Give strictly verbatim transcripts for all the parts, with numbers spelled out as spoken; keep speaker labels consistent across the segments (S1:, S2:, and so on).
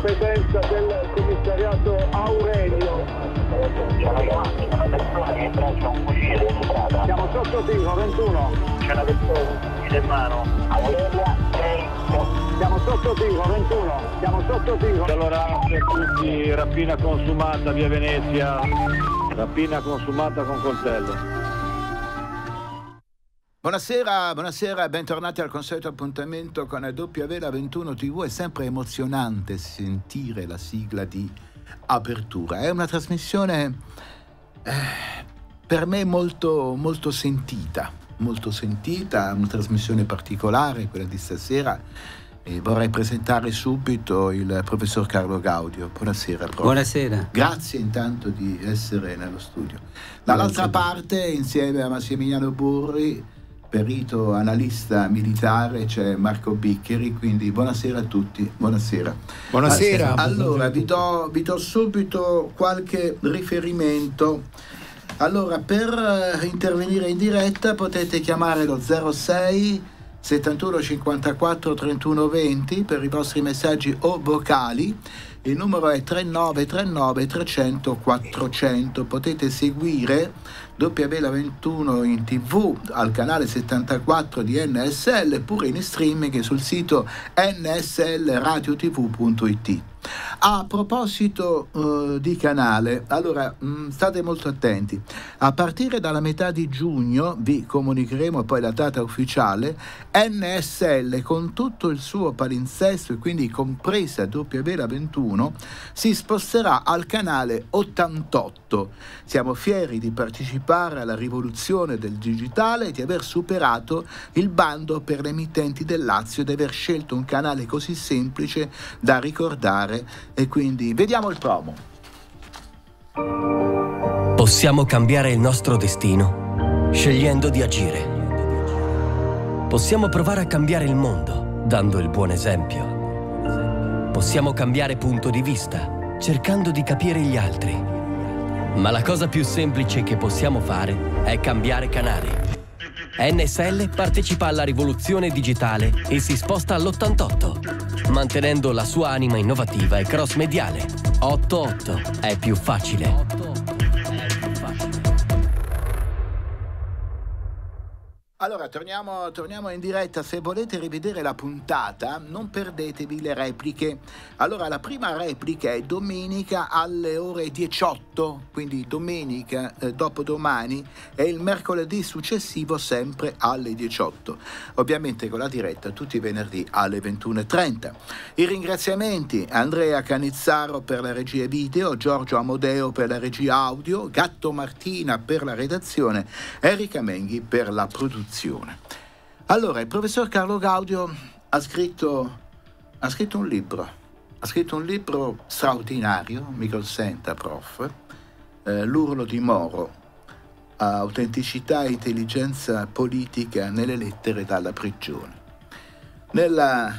S1: competenza del commissariato Aurelio.
S2: C'è una persona che abbraccia un fucile in strada.
S1: Siamo sotto Tingo, ventuno.
S2: C'è una persona con un fucile in mano. Aurelia, sei.
S1: Siamo sotto Tingo, ventuno. Siamo sotto Tingo.
S3: Allora, tutti, rapina consumata via Venezia. Rapina consumata con coltello.
S4: Buonasera, buonasera, bentornati al consueto appuntamento con W V la ventuno tivù. È sempre emozionante sentire la sigla di apertura. È una trasmissione eh, per me molto, molto sentita, molto sentita, una trasmissione particolare, quella di stasera. E vorrei presentare subito il professor Carlo Gaudio. Buonasera, prof.
S5: Buonasera.
S4: Grazie intanto di essere nello studio. Dall'altra parte, insieme a Massimiliano Burri, perito analista militare, c'è Marco Biccheri, quindi buonasera a tutti, buonasera.
S5: Buonasera.
S4: Allora, vi do, vi do subito qualche riferimento. Allora, per intervenire in diretta potete chiamare lo zero sei settantuno cinquantaquattro trentuno venti per i vostri messaggi o vocali. Il numero è tre nove tre nove trecento quattrocento. Potete seguire W V la ventuno in tv al canale settantaquattro di N S L, pure in streaming sul sito n s l radio t v punto i t. A proposito uh, di canale, allora mh, state molto attenti. A partire dalla metà di giugno vi comunicheremo poi la data ufficiale. N S L con tutto il suo palinsesto e quindi compresa W V la ventuno si sposterà al canale ottantotto. Siamo fieri di partecipare alla rivoluzione del digitale e di aver superato il bando per le emittenti del Lazio, di aver scelto un canale così semplice da ricordare. E quindi vediamo il promo.
S6: Possiamo cambiare il nostro destino scegliendo di agire. Possiamo provare a cambiare il mondo dando il buon esempio. Possiamo cambiare punto di vista cercando di capire gli altri. Ma la cosa più semplice che possiamo fare è cambiare canale. N S L partecipa alla rivoluzione digitale e si sposta all'ottantotto, mantenendo la sua anima innovativa e cross-mediale. ottantotto è più facile.
S4: Allora, torniamo, torniamo in diretta. Se volete rivedere la puntata, non perdetevi le repliche. Allora, la prima replica è domenica alle ore diciotto, quindi domenica, eh, dopodomani, e il mercoledì successivo sempre alle diciotto. Ovviamente con la diretta tutti i venerdì alle ventuno e trenta. I ringraziamenti: Andrea Canizzaro per la regia video, Giorgio Amodeo per la regia audio, Gatto Martina per la redazione, Erika Menghi per la produzione. Allora, il professor Carlo Gaudio ha scritto, ha scritto un libro, ha scritto un libro straordinario, mi consenta, prof, eh, L'urlo di Moro, autenticità e intelligenza politica nelle lettere dalla prigione. Nella,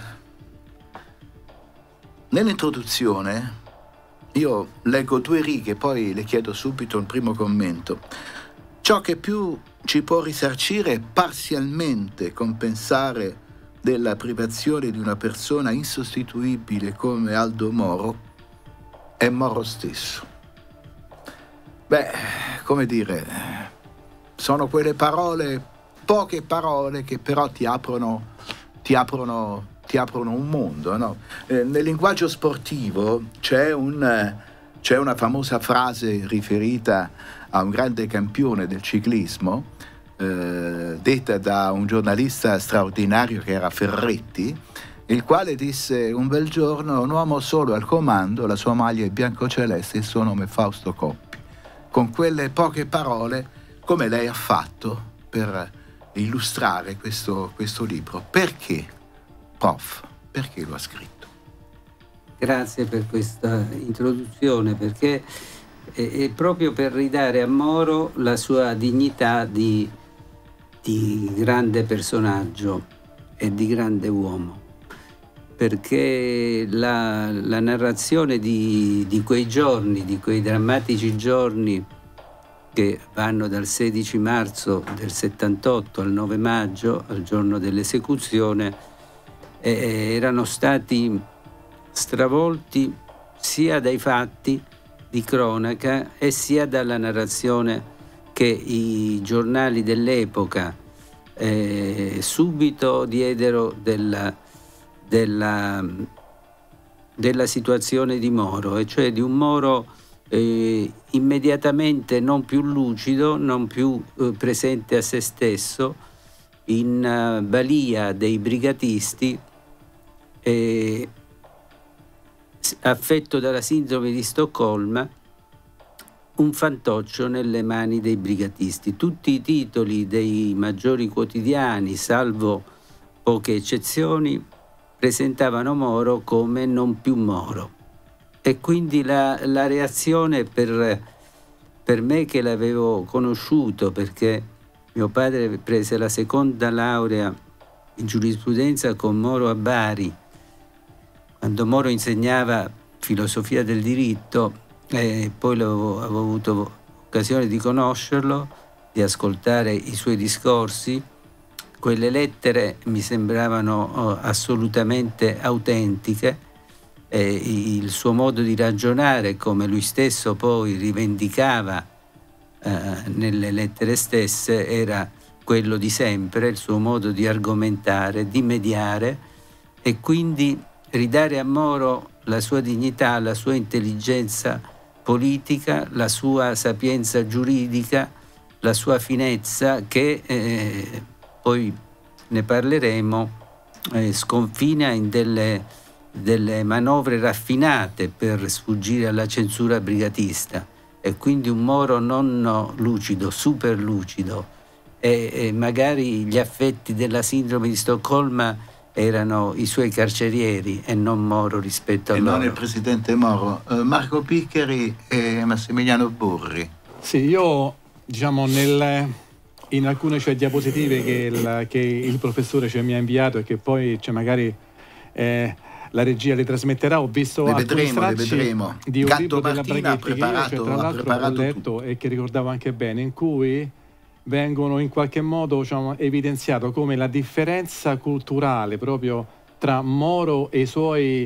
S4: nell'introduzione io leggo due righe, poi le chiedo subito un primo commento. Ciò che più ci può risarcire e parzialmente compensare della privazione di una persona insostituibile come Aldo Moro è Moro stesso. Beh, come dire, sono quelle parole, poche parole, che però ti aprono, ti aprono, ti aprono un mondo, no? Eh, nel linguaggio sportivo c'è un, c'è una famosa frase riferita a un grande campione del ciclismo, eh, detta da un giornalista straordinario che era Ferretti, il quale disse un bel giorno: un uomo solo al comando, la sua maglia è biancoceleste, il suo nome è Fausto Coppi. Con quelle poche parole, come lei ha fatto per illustrare questo, questo libro. Perché, prof, perché lo ha scritto?
S5: Grazie per questa introduzione, perché è proprio per ridare a Moro la sua dignità di, di grande personaggio e di grande uomo, perché la, la narrazione di, di quei giorni, di quei drammatici giorni che vanno dal sedici marzo del settantotto al nove maggio, al giorno dell'esecuzione, eh, erano stati stravolti sia dai fatti di cronaca e sia dalla narrazione che i giornali dell'epoca eh, subito diedero della, della, della situazione di Moro, e cioè di un Moro eh, immediatamente non più lucido, non più eh, presente a se stesso, in uh, balia dei brigatisti, eh, affetto dalla sindrome di Stoccolma, un fantoccio nelle mani dei brigatisti. Tutti i titoli dei maggiori quotidiani, salvo poche eccezioni, presentavano Moro come non più Moro. E quindi la, la reazione per, per me, che l'avevo conosciuto perché mio padre prese la seconda laurea in giurisprudenza con Moro a Bari, quando Moro insegnava filosofia del diritto, e poi avevo, avevo avuto occasione di conoscerlo, di ascoltare i suoi discorsi. Quelle lettere mi sembravano oh, assolutamente autentiche, e il suo modo di ragionare, come lui stesso poi rivendicava eh, nelle lettere stesse, era quello di sempre, il suo modo di argomentare, di mediare, e quindi ridare a Moro la sua dignità, la sua intelligenza politica, la sua sapienza giuridica, la sua finezza, che eh, poi ne parleremo, eh, sconfina in delle, delle manovre raffinate per sfuggire alla censura brigatista. E quindi un Moro non lucido, super lucido, e, e magari gli affetti della sindrome di Stoccolma erano i suoi carcerieri e non Moro rispetto a
S4: e
S5: loro.
S4: E non il presidente Moro. Uh, Marco Piccheri e Massimiliano Burri.
S7: Sì, io diciamo nel, in alcune cioè, diapositive che il, che il professore cioè, mi ha inviato e che poi cioè, magari eh, la regia le trasmetterà, ho visto
S4: le
S7: alcuni
S4: vedremo, le vedremo.
S7: di un
S4: Gatto
S7: libro della
S4: Martina
S7: Braghetti che io cioè, tra l'altro ho letto tutto. E che ricordavo anche bene, in cui vengono in qualche modo diciamo, evidenziato come la differenza culturale proprio tra Moro e i suoi,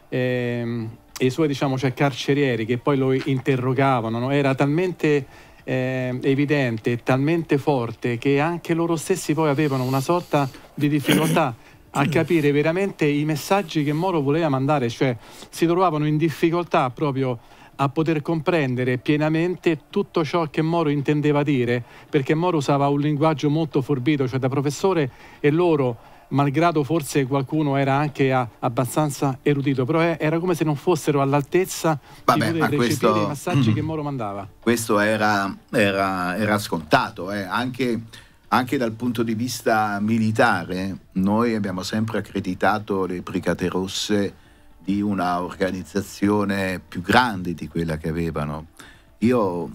S7: eh, e i suoi diciamo, cioè, carcerieri che poi lo interrogavano, no? Era talmente eh, evidente, talmente forte che anche loro stessi poi avevano una sorta di difficoltà a capire veramente i messaggi che Moro voleva mandare, cioè si trovavano in difficoltà proprio a poter comprendere pienamente tutto ciò che Moro intendeva dire, perché Moro usava un linguaggio molto forbito, cioè da professore, e loro, malgrado forse qualcuno era anche a, abbastanza erudito, però era come se non fossero all'altezza
S4: Vabbè,
S7: di poter
S4: questo,
S7: recepire i messaggi mm, che Moro mandava.
S4: Questo era, era, era scontato, eh. anche, anche dal punto di vista militare. Noi abbiamo sempre accreditato le Brigate Rosse di una organizzazione più grande di quella che avevano. Io,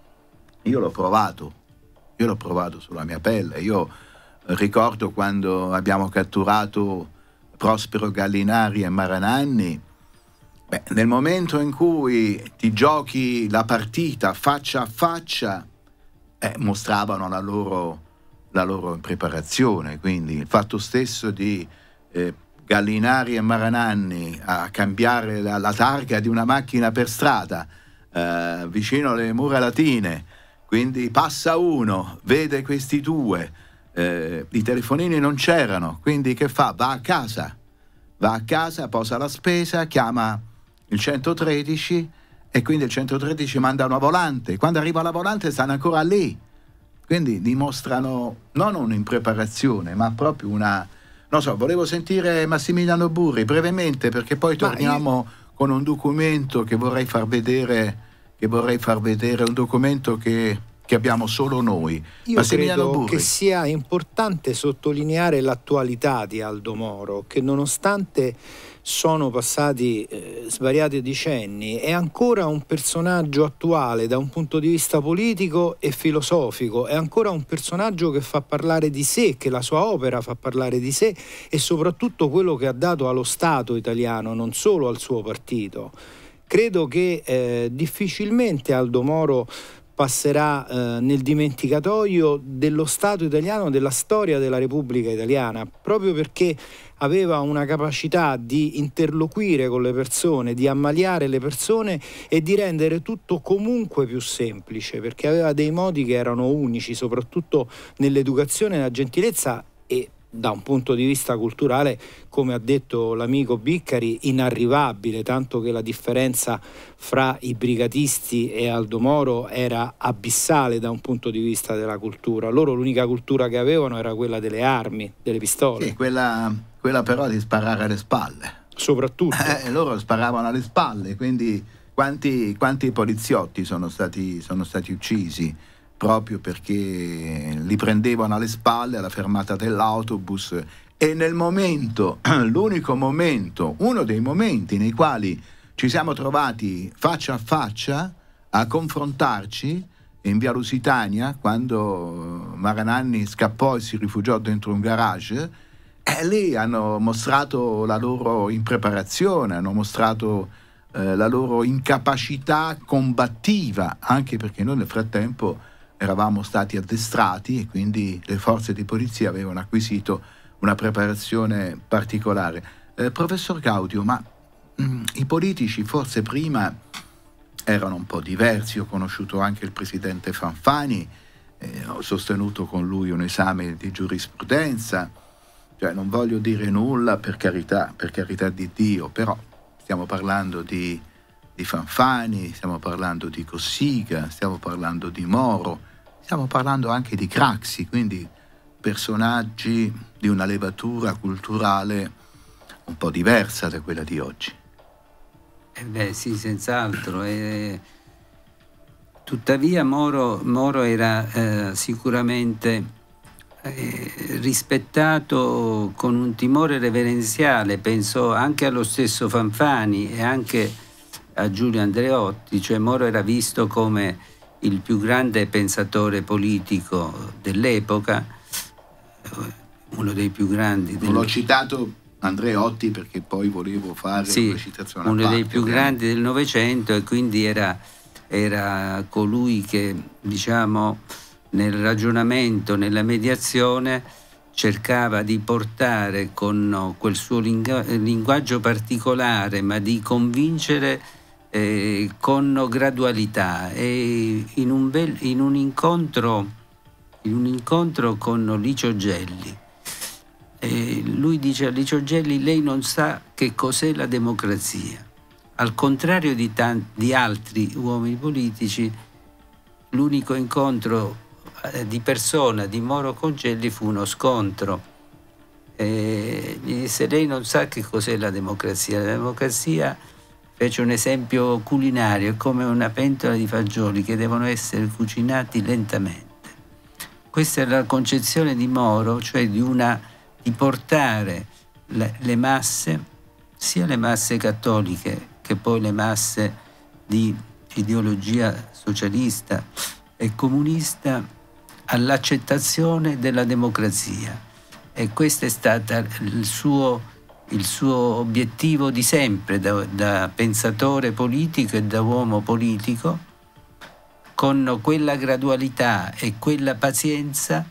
S4: io l'ho provato, io l'ho provato sulla mia pelle. Io ricordo quando abbiamo catturato Prospero Gallinari e Marananni, beh, nel momento in cui ti giochi la partita faccia a faccia, eh, mostravano la loro, la loro impreparazione. Quindi il fatto stesso di eh, Gallinari e Marananni a cambiare la, la targa di una macchina per strada eh, vicino alle mura latine, quindi passa uno, vede questi due, eh, i telefonini non c'erano, quindi che fa? Va a casa, va a casa, posa la spesa, chiama il centotredici e quindi il centotredici manda una volante. Quando arriva la volante stanno ancora lì, quindi dimostrano non un'impreparazione ma proprio una... Non so, volevo sentire Massimiliano Burri brevemente, perché poi torniamo io... con un documento che vorrei far vedere, che vorrei far vedere, un documento che, che abbiamo solo noi.
S8: Io
S4: Massimiliano
S8: credo
S4: Burri.
S8: Che sia importante sottolineare l'attualità di Aldo Moro, che nonostante sono passati eh, svariati decenni, è ancora un personaggio attuale da un punto di vista politico e filosofico, è ancora un personaggio che fa parlare di sé, che la sua opera fa parlare di sé e soprattutto quello che ha dato allo Stato italiano, non solo al suo partito. Credo che eh, difficilmente Aldo Moro passerà eh, nel dimenticatoio dello Stato italiano, della storia della Repubblica Italiana, proprio perché aveva una capacità di interloquire con le persone, di ammaliare le persone e di rendere tutto comunque più semplice, perché aveva dei modi che erano unici, soprattutto nell'educazione e nella gentilezza, e da un punto di vista culturale, come ha detto l'amico Biccari, inarrivabile, tanto che la differenza fra i brigatisti e Aldo Moro era abissale da un punto di vista della cultura. Loro l'unica cultura che avevano era quella delle armi, delle pistole.
S4: Sì, quella, quella però di sparare alle spalle.
S8: Soprattutto.
S4: Eh, loro sparavano alle spalle, quindi quanti, quanti poliziotti sono stati, sono stati uccisi proprio perché li prendevano alle spalle alla fermata dell'autobus, e nel momento, l'unico momento, uno dei momenti nei quali ci siamo trovati faccia a faccia a confrontarci, in via Lusitania, quando Marananni scappò e si rifugiò dentro un garage, e lì hanno mostrato la loro impreparazione, hanno mostrato eh, la loro incapacità combattiva, anche perché noi nel frattempo eravamo stati addestrati e quindi le forze di polizia avevano acquisito una preparazione particolare. Eh, professor Gaudio, ma mh, i politici forse prima erano un po' diversi. Ho conosciuto anche il presidente Fanfani, eh, ho sostenuto con lui un esame di giurisprudenza, cioè non voglio dire nulla, per carità, per carità di Dio, però stiamo parlando di di Fanfani, stiamo parlando di Cossiga, stiamo parlando di Moro, stiamo parlando anche di Craxi, quindi personaggi di una levatura culturale un po' diversa da quella di oggi.
S5: Eh beh, sì, senz'altro. Eh, tuttavia Moro, Moro era eh, sicuramente eh, rispettato con un timore reverenziale, penso anche allo stesso Fanfani e anche a Giulio Andreotti, cioè Moro era visto come il più grande pensatore politico dell'epoca, uno dei più grandi. Del...
S4: Non l'ho citato Andreotti perché poi volevo fare
S5: sì,
S4: una citazione a
S5: uno
S4: parte,
S5: dei più ovviamente. grandi del Novecento, e quindi era, era colui che, diciamo, nel ragionamento, nella mediazione, cercava di portare con quel suo linguaggio particolare, ma di convincere eh, con gradualità. E in un, bel, in un incontro in un incontro con Licio Gelli, eh, lui dice a Licio Gelli: lei non sa che cos'è la democrazia. Al contrario di, tanti, di altri uomini politici, l'unico incontro di persona di Moro con Gelli fu uno scontro. E gli disse: lei non sa che cos'è la democrazia. La democrazia, fece un esempio culinario, è come una pentola di fagioli che devono essere cucinati lentamente. Questa è la concezione di Moro, cioè di, una, di portare le, le masse, sia le masse cattoliche che poi le masse di ideologia socialista e comunista, all'accettazione della democrazia. E questo è stato il suo, il suo obiettivo di sempre, da, da pensatore politico e da uomo politico, con quella gradualità e quella pazienza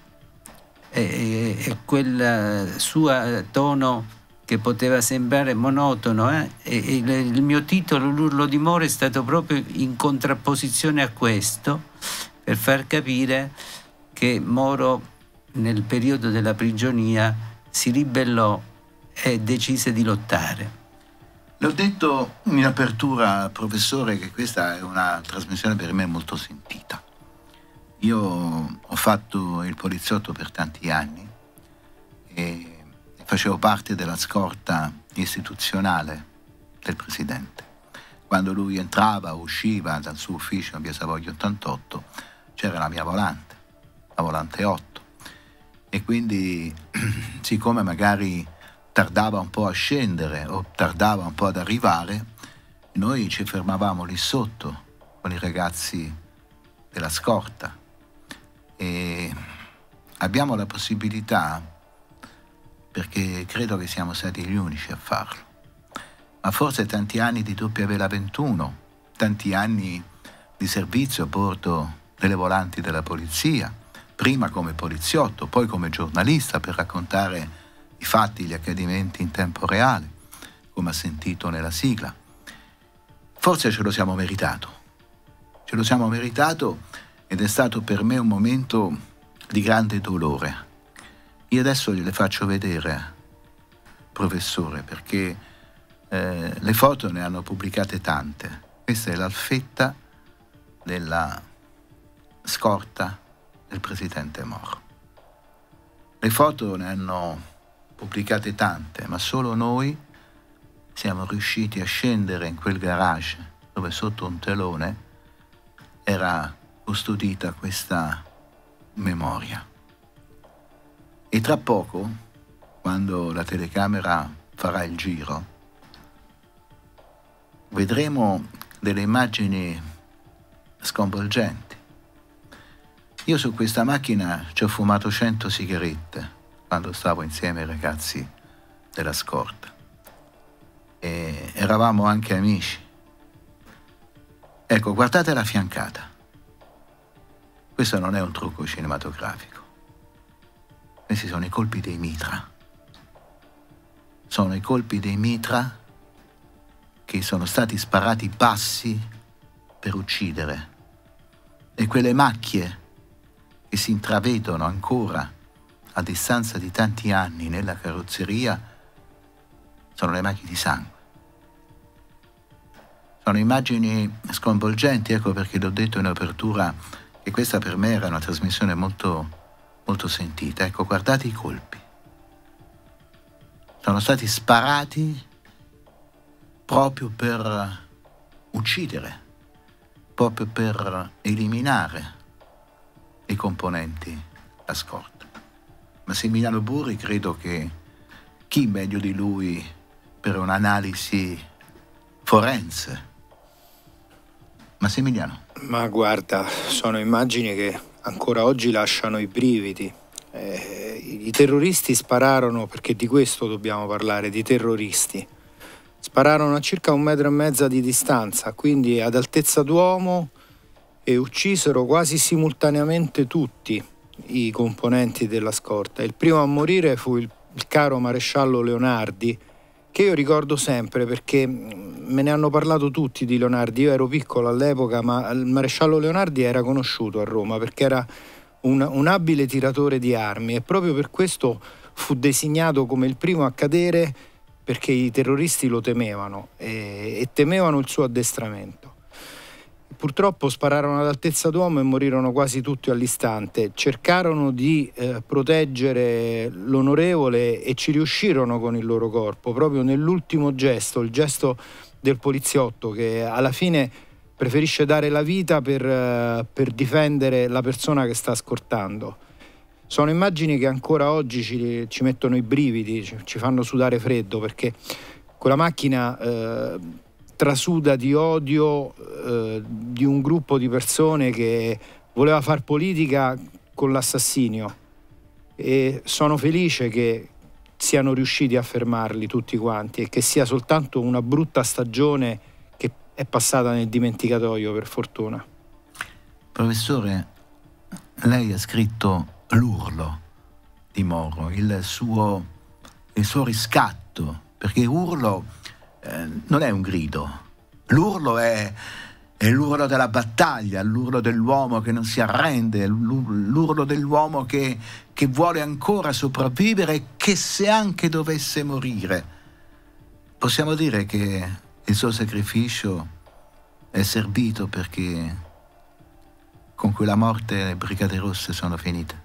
S5: e, e quel suo tono che poteva sembrare monotono. Eh? E, e il mio titolo, L'urlo di Moro, è stato proprio in contrapposizione a questo, per far capire che Moro nel periodo della prigionia si ribellò e decise di lottare.
S4: L'ho detto in apertura, professore, che questa è una trasmissione per me molto sentita. Io ho fatto il poliziotto per tanti anni e facevo parte della scorta istituzionale del Presidente. Quando lui entrava o usciva dal suo ufficio a via Savoia ottantotto, c'era la mia volante, la volante otto, e quindi siccome magari tardava un po' a scendere o tardava un po' ad arrivare, noi ci fermavamo lì sotto con i ragazzi della scorta e abbiamo la possibilità, perché credo che siamo stati gli unici a farlo, ma forse tanti anni di W Vela ventuno, tanti anni di servizio a bordo nelle volanti della polizia, prima come poliziotto, poi come giornalista per raccontare i fatti, gli accadimenti in tempo reale, come ha sentito nella sigla. Forse ce lo siamo meritato, ce lo siamo meritato ed è stato per me un momento di grande dolore. Io adesso gliele faccio vedere, professore, perché eh, le foto ne hanno pubblicate tante. Questa è l'alfetta della scorta del presidente Moro. Le foto ne hanno pubblicate tante, ma solo noi siamo riusciti a scendere in quel garage dove sotto un telone era custodita questa memoria. E tra poco, quando la telecamera farà il giro, vedremo delle immagini sconvolgenti. Io su questa macchina ci ho fumato cento sigarette quando stavo insieme ai ragazzi della scorta. E eravamo anche amici. Ecco, guardate la fiancata. Questo non è un trucco cinematografico. Questi sono i colpi dei mitra. Sono i colpi dei mitra che sono stati sparati bassi per uccidere. E quelle macchie che si intravedono ancora a distanza di tanti anni nella carrozzeria sono le macchie di sangue. Sono immagini sconvolgenti, ecco perché l'ho detto in apertura che questa per me era una trasmissione molto, molto sentita. Ecco, guardate i colpi. Sono stati sparati proprio per uccidere, proprio per eliminare i componenti della scorta. Massimiliano Burri credo che chi meglio di lui per un'analisi forense? Massimiliano.
S8: Ma guarda, sono immagini che ancora oggi lasciano i brividi. Eh, i terroristi spararono, perché di questo dobbiamo parlare, di terroristi. Spararono a circa un metro e mezza di distanza, quindi ad altezza d'uomo, e uccisero quasi simultaneamente tutti i componenti della scorta. Il primo a morire fu il, il caro maresciallo Leonardi, che io ricordo sempre perché me ne hanno parlato tutti di Leonardi. Io ero piccolo all'epoca, ma il maresciallo Leonardi era conosciuto a Roma perché era un, un abile tiratore di armi e proprio per questo fu designato come il primo a cadere, perché i terroristi lo temevano e, e temevano il suo addestramento. Purtroppo spararono ad altezza d'uomo e morirono quasi tutti all'istante. Cercarono di eh, proteggere l'onorevole e ci riuscirono con il loro corpo, proprio nell'ultimo gesto, il gesto del poliziotto che alla fine preferisce dare la vita per, eh, per difendere la persona che sta scortando. Sono immagini che ancora oggi ci, ci mettono i brividi, ci, ci fanno sudare freddo, perché quella macchina eh, trasuda di odio eh, di un gruppo di persone che voleva far politica con l'assassinio, e sono felice che siano riusciti a fermarli tutti quanti e che sia soltanto una brutta stagione che è passata nel dimenticatoio, per fortuna.
S4: Professore, lei ha scritto l'urlo di Moro, il suo, il suo riscatto, perché urlo eh, non è un grido, l'urlo è, è l'urlo della battaglia, l'urlo dell'uomo che non si arrende, l'urlo dell'uomo che, che vuole ancora sopravvivere e che se anche dovesse morire, possiamo dire che il suo sacrificio è servito, perché con quella morte le Brigate Rosse sono finite.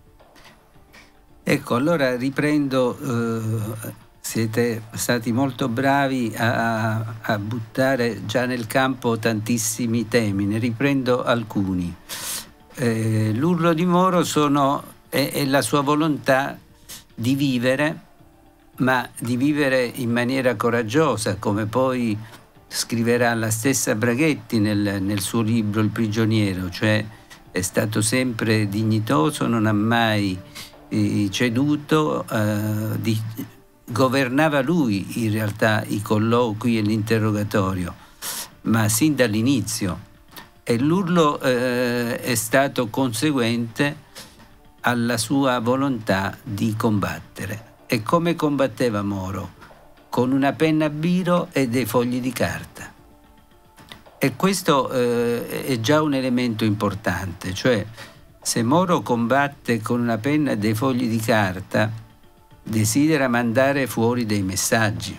S5: Ecco, allora riprendo, eh, siete stati molto bravi a, a buttare già nel campo tantissimi temi, ne riprendo alcuni. Eh, l'urlo di Moro sono, è, è la sua volontà di vivere, ma di vivere in maniera coraggiosa, come poi scriverà la stessa Braghetti nel, nel suo libro Il prigioniero, cioè è stato sempre dignitoso, non ha mai ceduto, eh, di, governava lui in realtà i colloqui e l'interrogatorio, ma sin dall'inizio e l'urlo eh, è stato conseguente alla sua volontà di combattere. E come combatteva Moro? Con una penna a biro e dei fogli di carta. E questo eh, è già un elemento importante, cioè se Moro combatte con una penna e dei fogli di carta, desidera mandare fuori dei messaggi.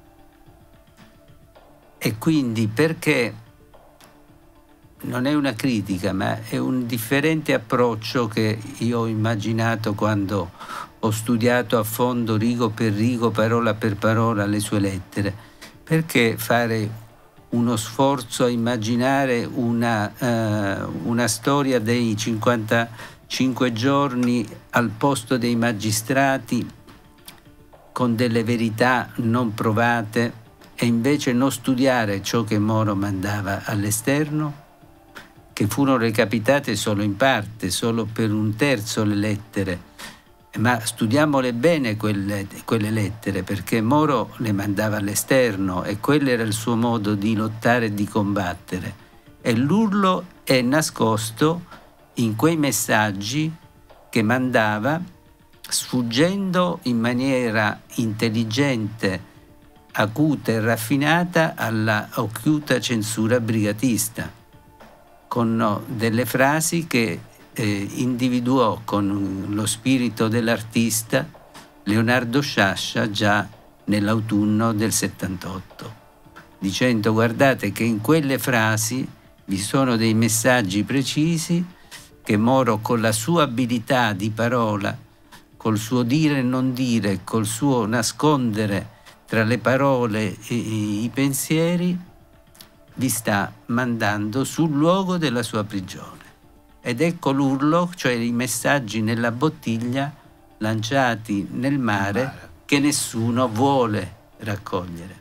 S5: E quindi perché non è una critica, ma è un differente approccio che io ho immaginato quando ho studiato a fondo rigo per rigo, parola per parola le sue lettere. Perché fare uno sforzo a immaginare una, uh, una storia dei cinquantacinque giorni al posto dei magistrati con delle verità non provate e invece non studiare ciò che Moro mandava all'esterno, che furono recapitate solo in parte, solo per un terzo le lettere, ma studiamole bene quelle, quelle lettere, perché Moro le mandava all'esterno e quello era il suo modo di lottare e di combattere. E l'urlo è nascosto in quei messaggi che mandava, sfuggendo in maniera intelligente, acuta e raffinata alla occhiuta censura brigatista, con delle frasi che eh, individuò con lo spirito dell'artista Leonardo Sciascia già nell'autunno del settantotto, dicendo: guardate che in quelle frasi vi sono dei messaggi precisi che Moro, con la sua abilità di parola, col suo dire e non dire, col suo nascondere tra le parole e i pensieri, vi sta mandando sul luogo della sua prigione. Ed ecco l'urlo, cioè i messaggi nella bottiglia lanciati nel mare, mare. che nessuno vuole raccogliere.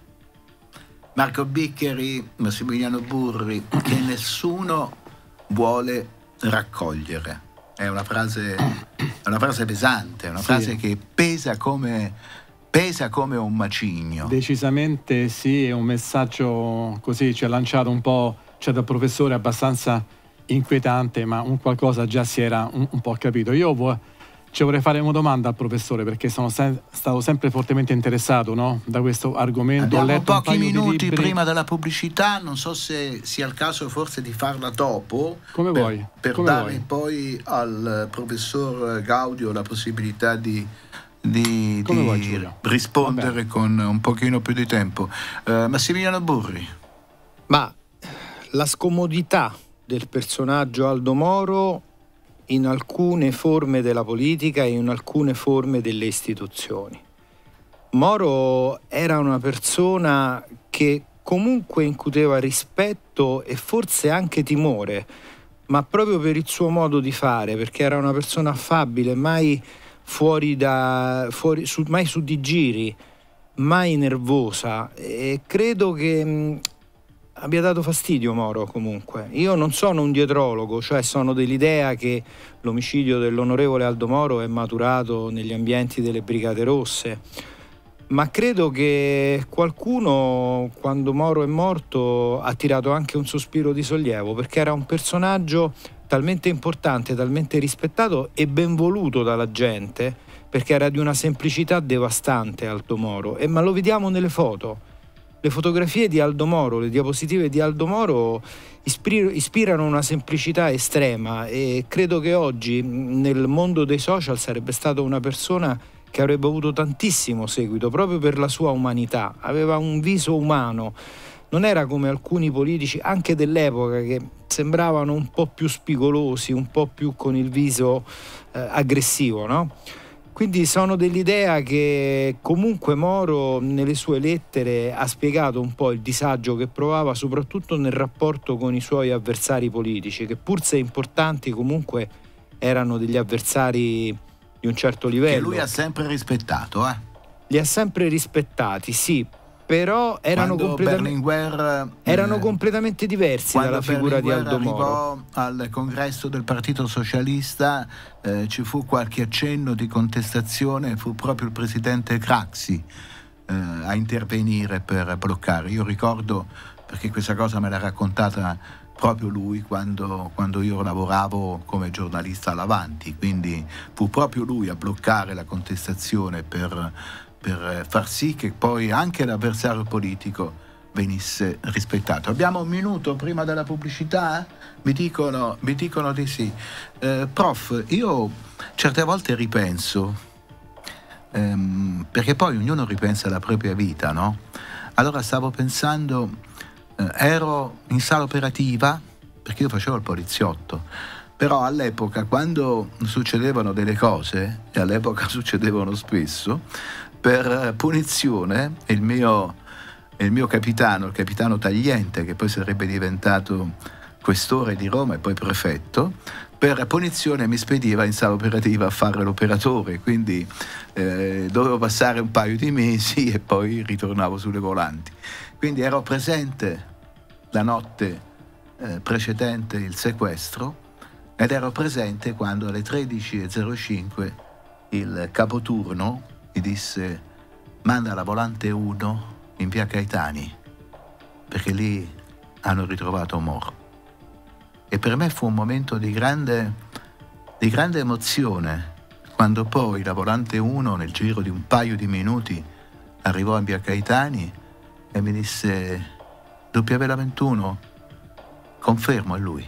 S4: Marco Biccheri, Massimiliano Burri, che nessuno vuole raccogliere. È una frase, è una frase pesante, è una sì. frase che pesa come, pesa come un macigno.
S7: Decisamente sì, è un messaggio così, ci ha lanciato un po', cioè dal professore abbastanza inquietante, ma un qualcosa già si era un, un po' capito. Io vo- ci vorrei fare una domanda al professore, perché sono se- stato sempre fortemente interessato, no? da questo argomento.
S4: Abbiamo
S7: Ho letto
S4: pochi
S7: un paio
S4: minuti
S7: di libri.
S4: prima della pubblicità, non so se sia il caso forse di farla dopo,
S7: come
S4: per,
S7: vuoi
S4: per
S7: come
S4: dare
S7: vuoi.
S4: poi al professor Gaudio la possibilità di di, di
S7: vuoi,
S4: rispondere con un pochino più di tempo. uh, Massimiliano Burri.
S8: Ma la scomodità del personaggio Aldo Moro in alcune forme della politica e in alcune forme delle istituzioni. Moro era una persona che comunque incuteva rispetto e forse anche timore, ma proprio per il suo modo di fare, perché era una persona affabile, mai fuori da fuori, su, mai su di giri, mai nervosa, e credo che mh, abbia dato fastidio Moro comunque. Io non sono un dietrologo, cioè sono dell'idea che l'omicidio dell'onorevole Aldo Moro è maturato negli ambienti delle Brigate Rosse, ma credo che qualcuno, quando Moro è morto, ha tirato anche un sospiro di sollievo, perché era un personaggio talmente importante, talmente rispettato e ben voluto dalla gente, perché era di una semplicità devastante Aldo Moro, e ma lo vediamo nelle foto. Le fotografie di Aldo Moro, le diapositive di Aldo Moro ispir- ispirano una semplicità estrema, e credo che oggi nel mondo dei social sarebbe stata una persona che avrebbe avuto tantissimo seguito proprio per la sua umanità. Aveva un viso umano, non era come alcuni politici anche dell'epoca che sembravano un po' più spigolosi, un po' più con il viso eh, aggressivo, no? Quindi sono dell'idea che comunque Moro nelle sue lettere ha spiegato un po' il disagio che provava, soprattutto nel rapporto con i suoi avversari politici, che pur se importanti comunque erano degli avversari di un certo livello.
S4: Che lui ha sempre rispettato, eh?
S8: Li ha sempre rispettati, sì, però erano, completamente,
S4: Berlinguer,
S8: erano
S4: eh,
S8: completamente diversi dalla figura di Aldo Moro.
S4: Al congresso del Partito Socialista eh, ci fu qualche accenno di contestazione, fu proprio il presidente Craxi eh, a intervenire per bloccare. Io ricordo, perché questa cosa me l'ha raccontata proprio lui quando, quando io lavoravo come giornalista all'Avanti, quindi fu proprio lui a bloccare la contestazione per, per far sì che poi anche l'avversario politico venisse rispettato. Abbiamo un minuto prima della pubblicità? Mi dicono, mi dicono di sì. Eh, prof, io certe volte ripenso, ehm, perché poi ognuno ripensa alla propria vita, no? Allora stavo pensando... Eh, ero in sala operativa perché io facevo il poliziotto, però all'epoca quando succedevano delle cose, e all'epoca succedevano spesso, per punizione il mio, il mio capitano, il capitano Tagliente, che poi sarebbe diventato questore di Roma e poi prefetto, per punizione mi spediva in sala operativa a fare l'operatore, quindi eh, dovevo passare un paio di mesi e poi ritornavo sulle volanti. Quindi ero presente la notte eh, precedente il sequestro ed ero presente quando alle tredici e zero cinque il capoturno mi disse: manda la volante uno in via Caetani, perché lì hanno ritrovato Moro. E per me fu un momento di grande, di grande emozione quando poi la volante uno nel giro di un paio di minuti arrivò in via Caetani e mi disse: W la ventuno, confermo, è lui.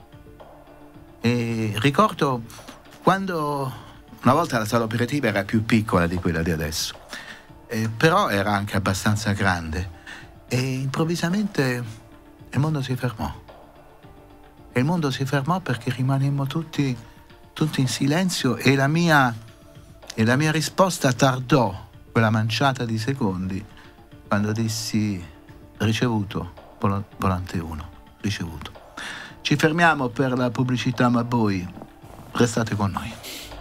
S4: E ricordo quando una volta la sala operativa era più piccola di quella di adesso, eh, però era anche abbastanza grande, e improvvisamente il mondo si fermò. E il mondo si fermò perché rimanemmo tutti, tutti in silenzio, e la mia, e la mia risposta tardò quella manciata di secondi quando dissi: ricevuto, vol- volante uno, ricevuto. Ci fermiamo per la pubblicità, ma voi restate con noi.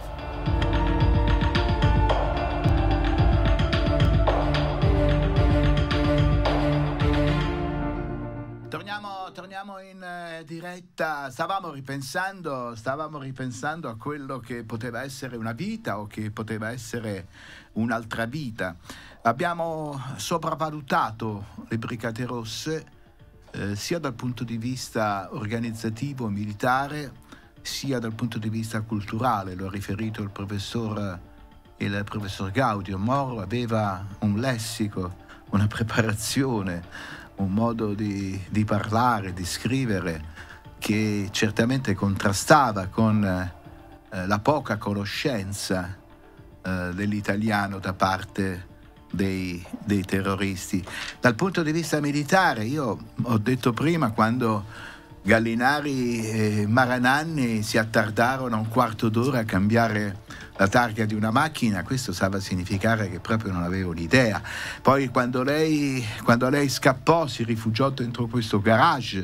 S4: Torniamo, torniamo in eh, diretta. Stavamo ripensando, stavamo ripensando a quello che poteva essere una vita o che poteva essere un'altra vita. Abbiamo sopravvalutato le Brigate Rosse eh, sia dal punto di vista organizzativo militare, sia dal punto di vista culturale. Lo ha riferito il professor, il professor Gaudio. Moro aveva un lessico, una preparazione, un modo di, di parlare, di scrivere che certamente contrastava con eh, la poca conoscenza eh, dell'italiano da parte Dei, dei terroristi. Dal punto di vista militare, io ho detto prima, quando Gallinari e Marananni si attardarono un quarto d'ora a cambiare la targa di una macchina, questo stava a significare che proprio non avevo l'idea. Poi quando lei, quando lei scappò, si rifugiò dentro questo garage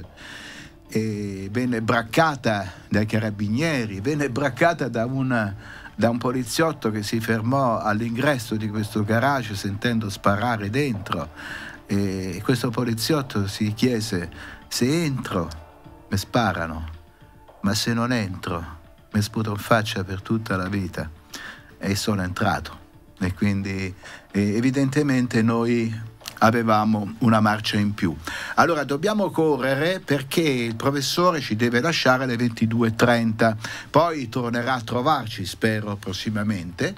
S4: e venne braccata dai carabinieri, venne braccata da una da un poliziotto che si fermò all'ingresso di questo garage sentendo sparare dentro, e questo poliziotto si chiese: se entro mi sparano, ma se non entro mi sputo in faccia per tutta la vita. E sono entrato, e quindi eh, evidentemente noi avevamo una marcia in più. Allora dobbiamo correre perché il professore ci deve lasciare alle ventidue e trenta, poi tornerà a trovarci, spero, prossimamente.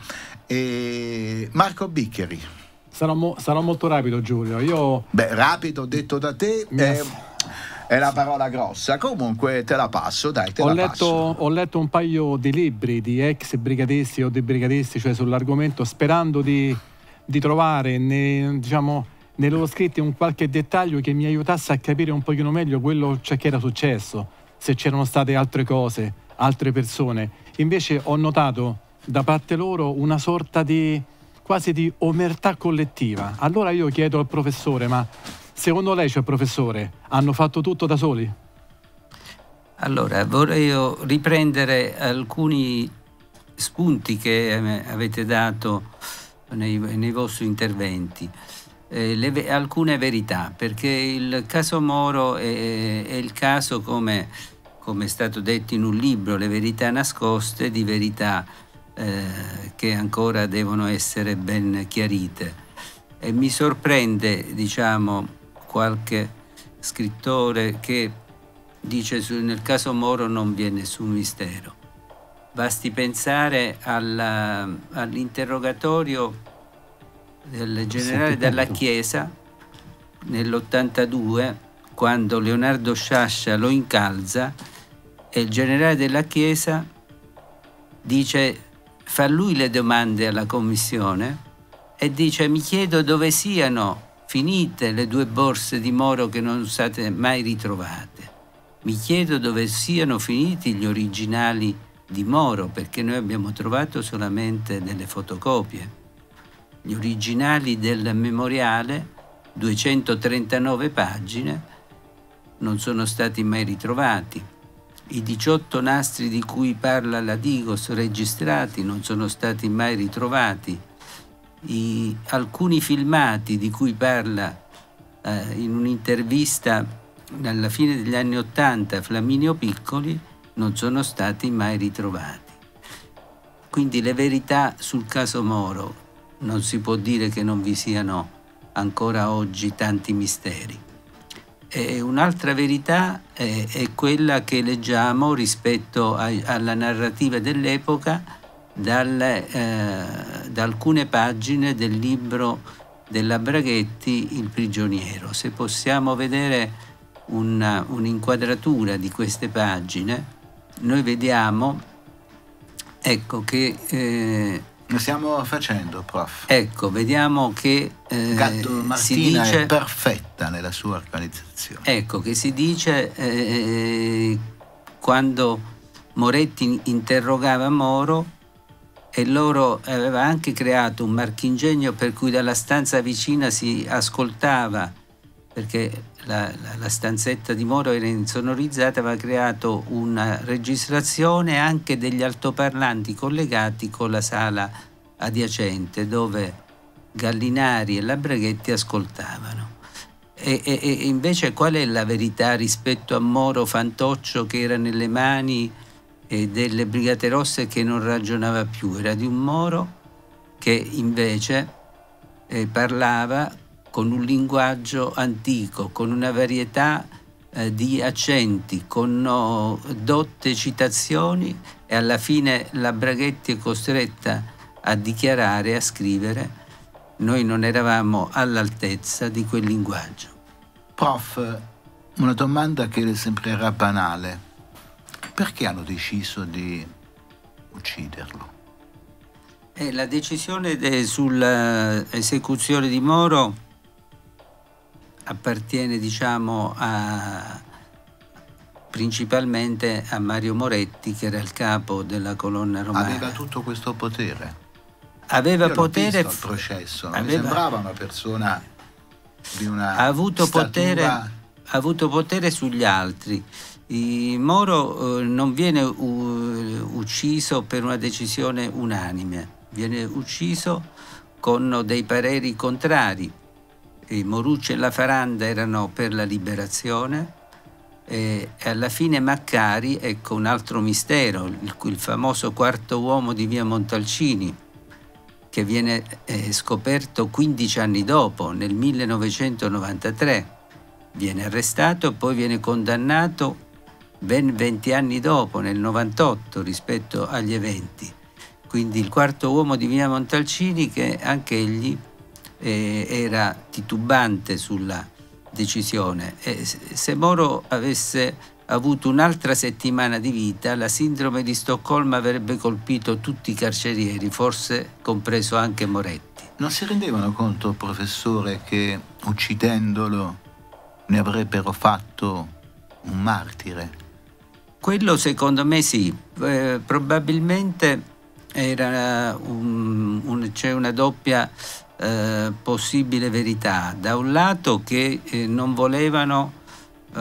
S4: E Marco Biccheri.
S7: Sarò, mo- sarò molto rapido, Giulio. Io...
S4: Beh, rapido detto da te è, è la parola grossa. Comunque te la passo, dai, te
S7: ho
S4: la
S7: letto,
S4: passo.
S7: Ho letto un paio di libri di ex brigatisti o di brigatisti, cioè sull'argomento, sperando di, di trovare, ne, diciamo... nei loro scritti un qualche dettaglio che mi aiutasse a capire un pochino meglio quello cioè, che era successo, se c'erano state altre cose, altre persone. Invece ho notato da parte loro una sorta di quasi di omertà collettiva. Allora io chiedo al professore: ma secondo lei, cioè professore, hanno fatto tutto da soli?
S5: Allora vorrei riprendere alcuni spunti che avete dato nei, nei vostri interventi. Eh, le, alcune verità, perché il caso Moro è, è il caso, come, come è stato detto in un libro, Le verità nascoste, di verità eh, che ancora devono essere ben chiarite. E mi sorprende, diciamo, qualche scrittore che dice nel caso Moro non vi è nessun mistero. Basti pensare alla, all'interrogatorio del generale Dalla Chiesa nell'ottantadue, quando Leonardo Sciascia lo incalza e il generale Della Chiesa dice, fa lui le domande alla commissione e dice: mi chiedo dove siano finite le due borse di Moro che non sono state mai ritrovate. Mi chiedo dove siano finiti gli originali di Moro, perché noi abbiamo trovato solamente delle fotocopie. Gli originali del memoriale, duecentotrentanove pagine, non sono stati mai ritrovati. I diciotto nastri di cui parla la Digos registrati non sono stati mai ritrovati. I, alcuni filmati di cui parla eh, in un'intervista alla fine degli anni Ottanta Flaminio Piccoli non sono stati mai ritrovati. Quindi le verità sul caso Moro non si può dire che non vi siano ancora oggi tanti misteri. E un'altra verità è, è quella che leggiamo rispetto a, alla narrativa dell'epoca dalle, eh, da alcune pagine del libro della Braghetti, Il prigioniero. Se possiamo vedere una, un'inquadratura di queste pagine, noi vediamo, ecco che... Eh,
S4: Lo stiamo facendo, prof.
S5: Ecco, vediamo che eh,
S4: Gatto Martina
S5: si dice,
S4: è perfetta nella sua organizzazione.
S5: Ecco che si dice eh, quando Moretti interrogava Moro, e loro aveva anche creato un marchingegno per cui dalla stanza vicina si ascoltava, perché la, la, la stanzetta di Moro era insonorizzata, aveva creato una registrazione anche degli altoparlanti collegati con la sala adiacente dove Gallinari e la Braghetti ascoltavano. E, e, e invece qual è la verità rispetto a Moro Fantoccio che era nelle mani e delle Brigate Rosse, che non ragionava più? Era di un Moro che invece eh, parlava con un linguaggio antico, con una varietà eh, di accenti, con no, dotte citazioni, e alla fine la Braghetti è costretta a dichiarare, a scrivere: noi non eravamo all'altezza di quel linguaggio.
S4: Prof, una domanda che le sembrerà banale. Perché hanno deciso di ucciderlo?
S5: Eh, la decisione de, sull'esecuzione di Moro appartiene, diciamo, a, principalmente a Mario Moretti, che era il capo della colonna romana.
S4: Aveva tutto questo potere?
S5: Aveva
S4: Io l'ho
S5: potere.
S4: Visto al processo, non
S5: aveva,
S4: mi sembrava una persona di una
S5: ha avuto
S4: statura...
S5: potere, ha avuto potere sugli altri. Il Moro eh, non viene uh, ucciso per una decisione unanime, viene ucciso con dei pareri contrari. I Morucci e la Faranda erano per la liberazione e, e alla fine Maccari, ecco un altro mistero, il, il famoso quarto uomo di via Montalcini, che viene eh, scoperto quindici anni dopo, nel millenovecentonovantatré. Viene arrestato e poi viene condannato ben venti anni dopo, nel novantotto, rispetto agli eventi. Quindi il quarto uomo di via Montalcini, che anche egli eh, era titubante sulla decisione. E se Moro avesse avuto un'altra settimana di vita, la sindrome di Stoccolma avrebbe colpito tutti i carcerieri, forse compreso anche Moretti.
S4: Non si rendevano conto, professore, che uccidendolo ne avrebbero fatto un martire?
S5: Quello secondo me sì, eh, probabilmente era un, un, c'è una doppia eh, possibile verità. Da un lato che eh, non volevano eh,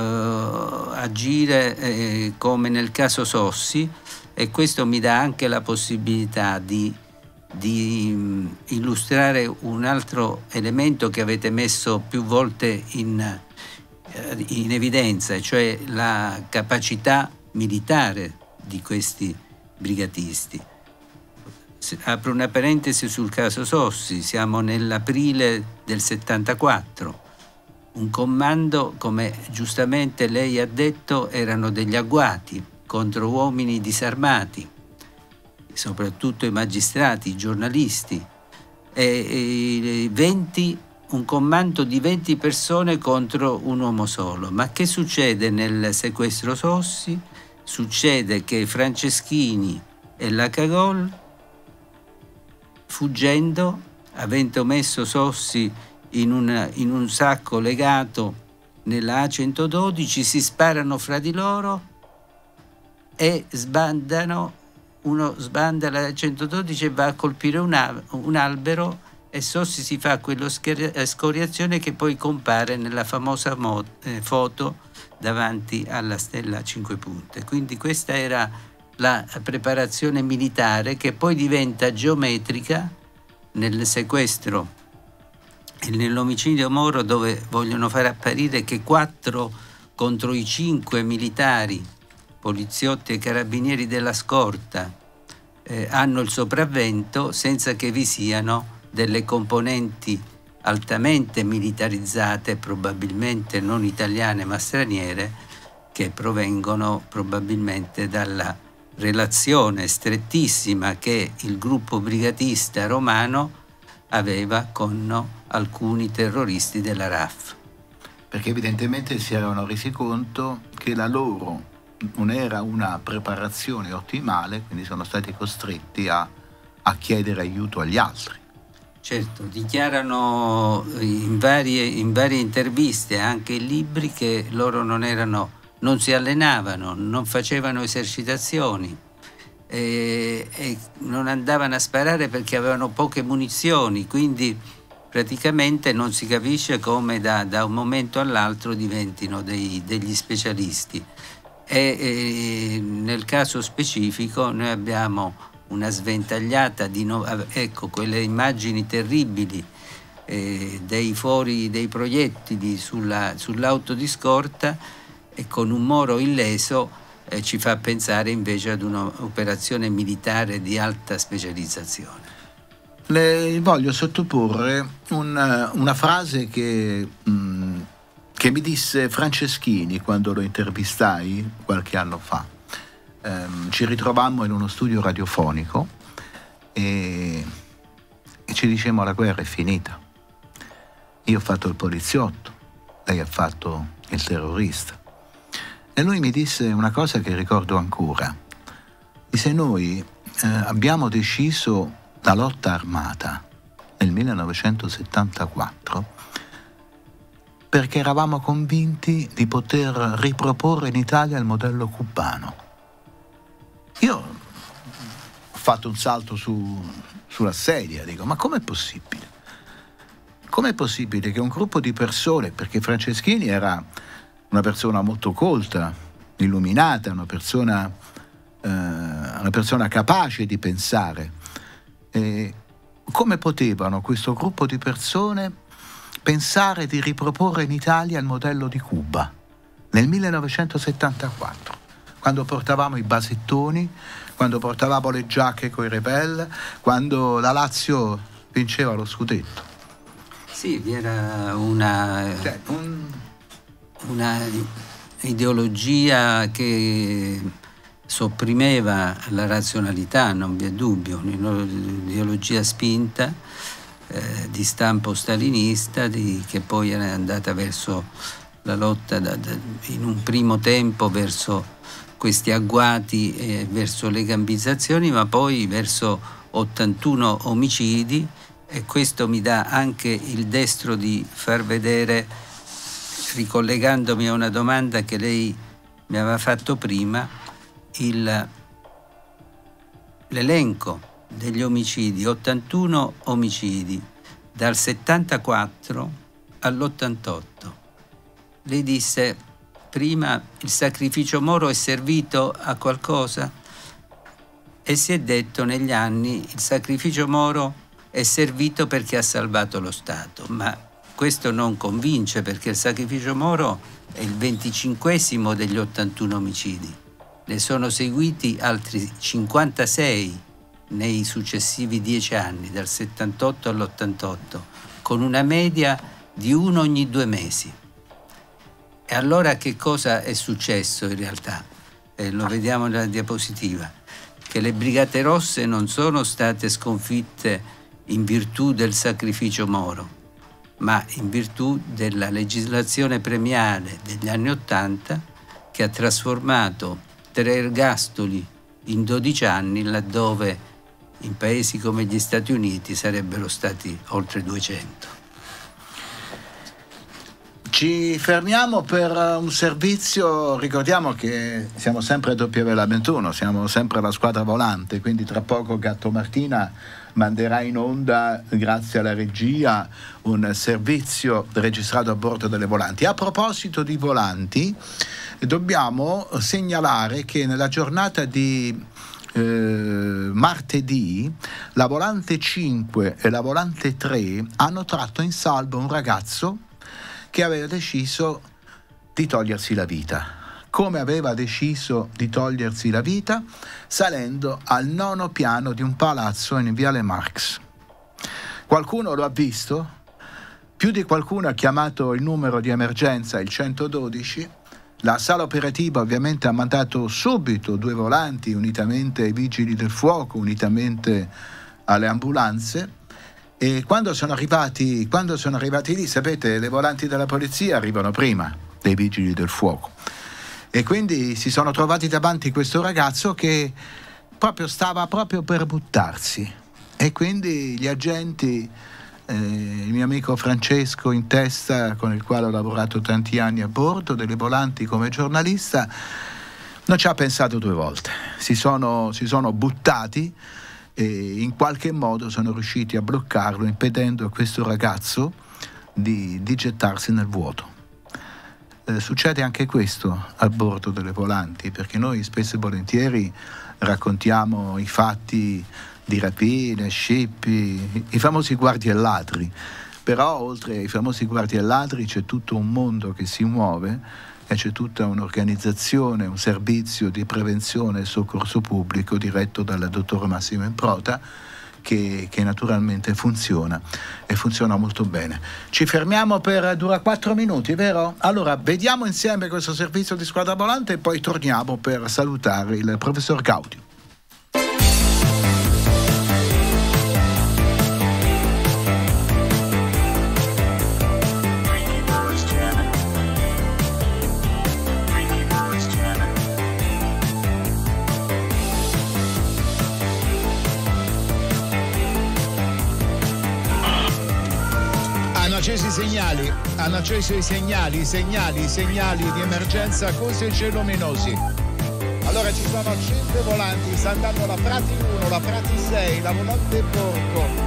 S5: agire eh, come nel caso Sossi, e questo mi dà anche la possibilità di, di mh, illustrare un altro elemento che avete messo più volte in, in evidenza, cioè la capacità militare di questi brigatisti. Apro una parentesi sul caso Sossi, siamo nell'aprile del settantaquattro, un comando, come giustamente lei ha detto, erano degli agguati contro uomini disarmati, soprattutto i magistrati, i giornalisti, e, e venti, un comando di venti persone contro un uomo solo. Ma che succede nel sequestro Sossi? Succede che Franceschini e Lacagol, fuggendo, avendo messo Sossi in, una, in un sacco legato nella A centododici, si sparano fra di loro e sbandano, uno sbanda la A centododici e va a colpire un, un albero, e Sossi si fa quello scoriazione che poi compare nella famosa mo- eh, foto davanti alla stella a cinque punte. Quindi questa era la preparazione militare, che poi diventa geometrica nel sequestro e nell'omicidio Moro, dove vogliono far apparire che quattro contro i cinque militari, poliziotti e carabinieri della scorta eh, hanno il sopravvento, senza che vi siano delle componenti altamente militarizzate, probabilmente non italiane ma straniere, che provengono probabilmente dalla relazione strettissima che il gruppo brigatista romano aveva con alcuni terroristi della R A F.
S4: Perché evidentemente si erano resi conto che la loro non era una preparazione ottimale, quindi sono stati costretti a, a chiedere aiuto agli altri.
S5: Certo, dichiarano in varie, in varie interviste, anche in libri, che loro non erano, non si allenavano, non facevano esercitazioni e, e non andavano a sparare perché avevano poche munizioni, quindi praticamente non si capisce come da, da un momento all'altro diventino dei, degli specialisti. E, e nel caso specifico noi abbiamo una sventagliata di no, ecco, quelle immagini terribili eh, dei fori dei proiettili sulla, sull'auto di scorta, e con un Moro illeso eh, ci fa pensare invece ad un'operazione militare di alta specializzazione.
S4: Le voglio sottoporre un, una frase che, mh, che mi disse Franceschini quando lo intervistai qualche anno fa. Um, ci ritrovammo in uno studio radiofonico e, e ci dicemmo: la guerra è finita. Io ho fatto il poliziotto, lei ha fatto il terrorista. E lui mi disse una cosa che ricordo ancora. Disse: noi eh, abbiamo deciso la lotta armata nel millenovecentosettantaquattro perché eravamo convinti di poter riproporre in Italia il modello cubano. Io ho fatto un salto su, sulla sedia, dico: ma com'è possibile? Com'è possibile che un gruppo di persone, perché Franceschini era una persona molto colta, illuminata, una persona, eh, una persona capace di pensare, eh, come potevano questo gruppo di persone pensare di riproporre in Italia il modello di Cuba nel millenovecentosettantaquattro? Quando portavamo i basettoni, quando portavamo le giacche coi rebel, quando la Lazio vinceva lo scudetto.
S5: Sì, vi era una,
S4: cioè, un...
S5: una ideologia che sopprimeva la razionalità, non vi è dubbio, un'ideologia spinta eh, di stampo stalinista, di, che poi è andata verso la lotta da, da, in un primo tempo verso questi agguati, eh, verso le gambizzazioni, ma poi verso ottantuno omicidi, e questo mi dà anche il destro di far vedere, ricollegandomi a una domanda che lei mi aveva fatto prima, il, l'elenco degli omicidi, ottantuno omicidi dal settantaquattro all'ottantotto. Lei disse prima: il sacrificio Moro è servito a qualcosa? E si è detto negli anni: il sacrificio Moro è servito perché ha salvato lo Stato, ma questo non convince, perché il sacrificio Moro è il venticinquesimo degli ottantuno omicidi. Ne sono seguiti altri cinquantasei nei successivi dieci anni, dal settantotto all'ottantotto, con una media di uno ogni due mesi. E allora che cosa è successo in realtà? Eh, lo vediamo nella diapositiva, che le Brigate Rosse non sono state sconfitte in virtù del sacrificio Moro, ma in virtù della legislazione premiale degli anni Ottanta, che ha trasformato tre ergastoli in dodici anni, laddove in paesi come gli Stati Uniti sarebbero stati oltre duecento.
S4: Ci fermiamo per un servizio, ricordiamo che siamo sempre a W L ventuno, siamo sempre la squadra volante, quindi tra poco Gatto Martina manderà in onda, grazie alla regia, un servizio registrato a bordo delle volanti. A proposito di volanti, dobbiamo segnalare che nella giornata di eh, martedì la volante cinque e la volante tre hanno tratto in salvo un ragazzo che aveva deciso di togliersi la vita. Come aveva deciso di togliersi la vita? Salendo al nono piano di un palazzo in Viale Marx. Qualcuno lo ha visto? Più di qualcuno ha chiamato il numero di emergenza, il centododici. La sala operativa ovviamente ha mandato subito due volanti, unitamente ai vigili del fuoco, unitamente alle ambulanze. E quando sono arrivati, quando sono arrivati lì, sapete, le volanti della polizia arrivano prima dei vigili del fuoco. E quindi si sono trovati davanti questo ragazzo che proprio stava proprio per buttarsi. E quindi gli agenti, eh, il mio amico Francesco in testa, con il quale ho lavorato tanti anni a bordo delle volanti come giornalista, non ci ha pensato due volte. Si sono, si sono buttati e in qualche modo sono riusciti a bloccarlo, impedendo a questo ragazzo di, di gettarsi nel vuoto. Eh, succede anche questo a bordo delle volanti, perché noi spesso e volentieri raccontiamo i fatti di rapine, scippi, i famosi guardie e ladri, però oltre ai famosi guardie e ladri c'è tutto un mondo che si muove e c'è tutta un'organizzazione, un servizio di prevenzione e soccorso pubblico diretto dal dottor Massimo Improta che, che naturalmente funziona e funziona molto bene. Ci fermiamo per dura quattro minuti, vero? Allora vediamo insieme questo servizio di squadra volante e poi torniamo per salutare il professor Gaudio.
S8: Accesi i segnali, hanno acceso i segnali, segnali, segnali di emergenza acustici e luminosi. Allora ci sono cinque volanti, sta andando la Prati uno, la Prati sei, la volante Porco.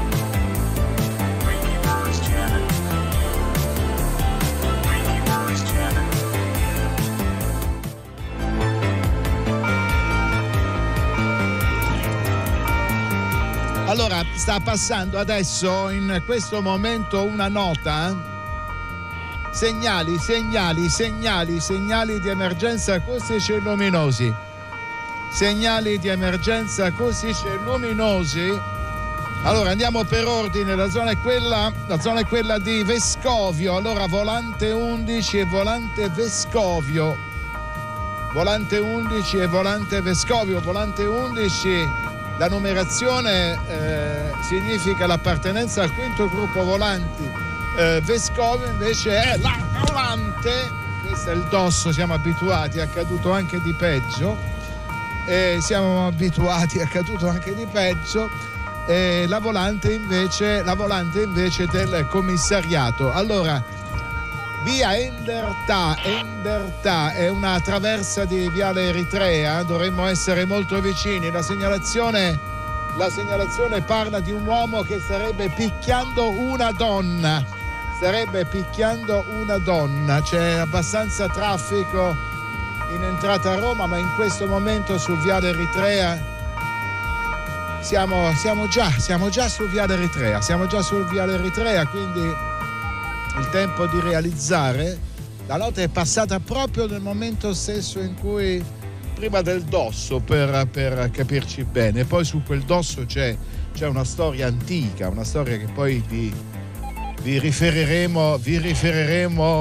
S8: Allora, sta passando adesso in questo momento una nota. Segnali, segnali, segnali, segnali di emergenza acustici e luminosi. Segnali di emergenza acustici e luminosi. Allora, andiamo per ordine. La zona è quella, la zona è quella di Vescovio. Allora, volante undici e volante Vescovio. Volante undici e volante Vescovio. Volante undici... La numerazione eh, significa l'appartenenza al quinto gruppo volanti. Eh, Vescovio invece è la volante, questo è il dosso, siamo abituati, è accaduto anche di peggio. Eh, siamo abituati, è accaduto anche di peggio. Eh, la volante invece, la volante invece del commissariato. Allora, via Endertà, Endertà è una traversa di Viale Eritrea, dovremmo essere molto vicini. La segnalazione, la segnalazione parla di un uomo che starebbe picchiando una donna, starebbe picchiando una donna. C'è abbastanza traffico in entrata a Roma, ma in questo momento sul Viale Eritrea siamo, siamo già, siamo già sul Viale Eritrea, siamo già sul Viale Eritrea, quindi il tempo di realizzare. La nota è passata proprio nel momento stesso in cui, prima del dosso, per, per capirci bene. Poi su quel dosso c'è, c'è una storia antica, una storia che poi vi, vi riferiremo, vi riferiremo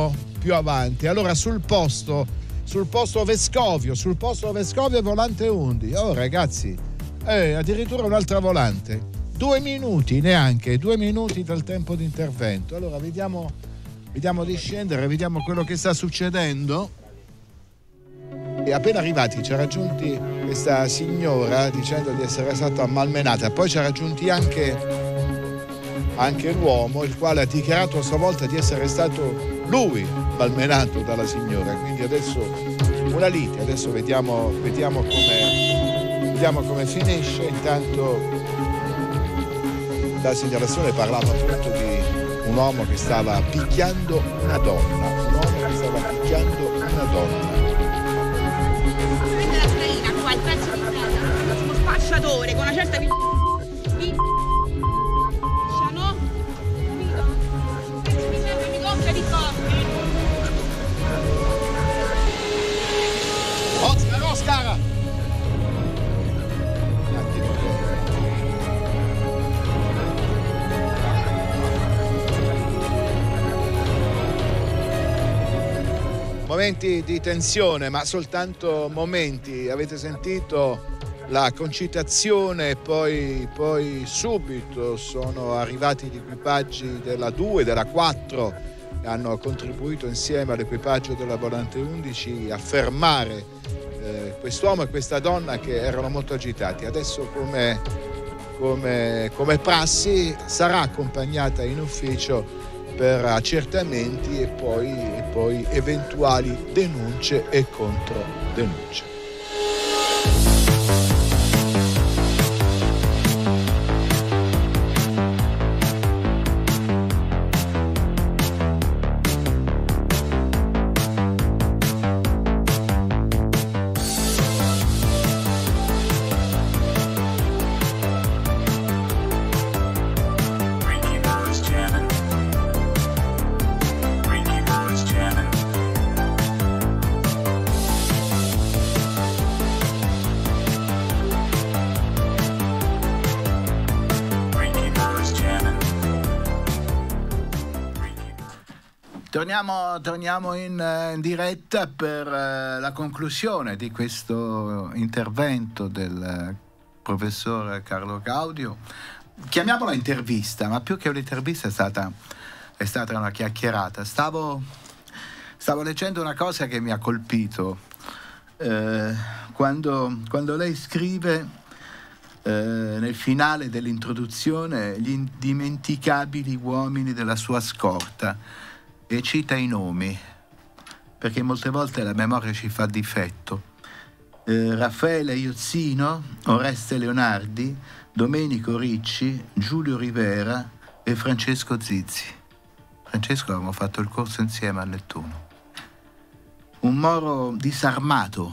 S9: più avanti. Allora sul posto, sul posto Vescovio, sul posto Vescovio volante undici. Oh ragazzi, eh, addirittura un'altra volante. Due minuti neanche, due minuti dal tempo di intervento. Allora vediamo, vediamo di scendere, vediamo quello che sta succedendo. E appena arrivati ci ha raggiunti questa signora dicendo di essere stata malmenata, poi ci ha raggiunti anche, anche l'uomo, il quale ha dichiarato a sua volta di essere stato lui malmenato dalla signora. Quindi adesso una lite, adesso vediamo, vediamo come, vediamo come finisce. Intanto la segnalazione parlava appunto di un uomo che stava picchiando una donna, un uomo che stava picchiando una donna.
S10: Prende la strada qua, il pezzo di strada, uno spacciatore con una certa vi... vi... no? Mi serve, mi compra di coppia.
S9: Oscar, Oscar! Momenti di tensione, ma soltanto momenti. Avete sentito la concitazione e poi, poi subito sono arrivati gli equipaggi della due, della quattro, che hanno contribuito insieme all'equipaggio della volante undici a fermare eh, quest'uomo e questa donna che erano molto agitati. Adesso come, come, come prassi sarà accompagnata in ufficio per accertamenti e poi, e poi eventuali denunce e controdenunce.
S4: Torniamo, torniamo in, in diretta per uh, la conclusione di questo intervento del uh, professor Carlo Gaudio. Chiamiamola intervista, ma più che un'intervista è stata, è stata una chiacchierata. Stavo, stavo leggendo una cosa che mi ha colpito eh, quando, quando lei scrive eh, nel finale dell'introduzione gli indimenticabili uomini della sua scorta, e cita i nomi, perché molte volte la memoria ci fa difetto. Eh, Raffaele Iozzino, Oreste Leonardi, Domenico Ricci, Giulio Rivera e Francesco Zizzi. Francesco avevamo fatto il corso insieme a Nettuno. Un Moro disarmato,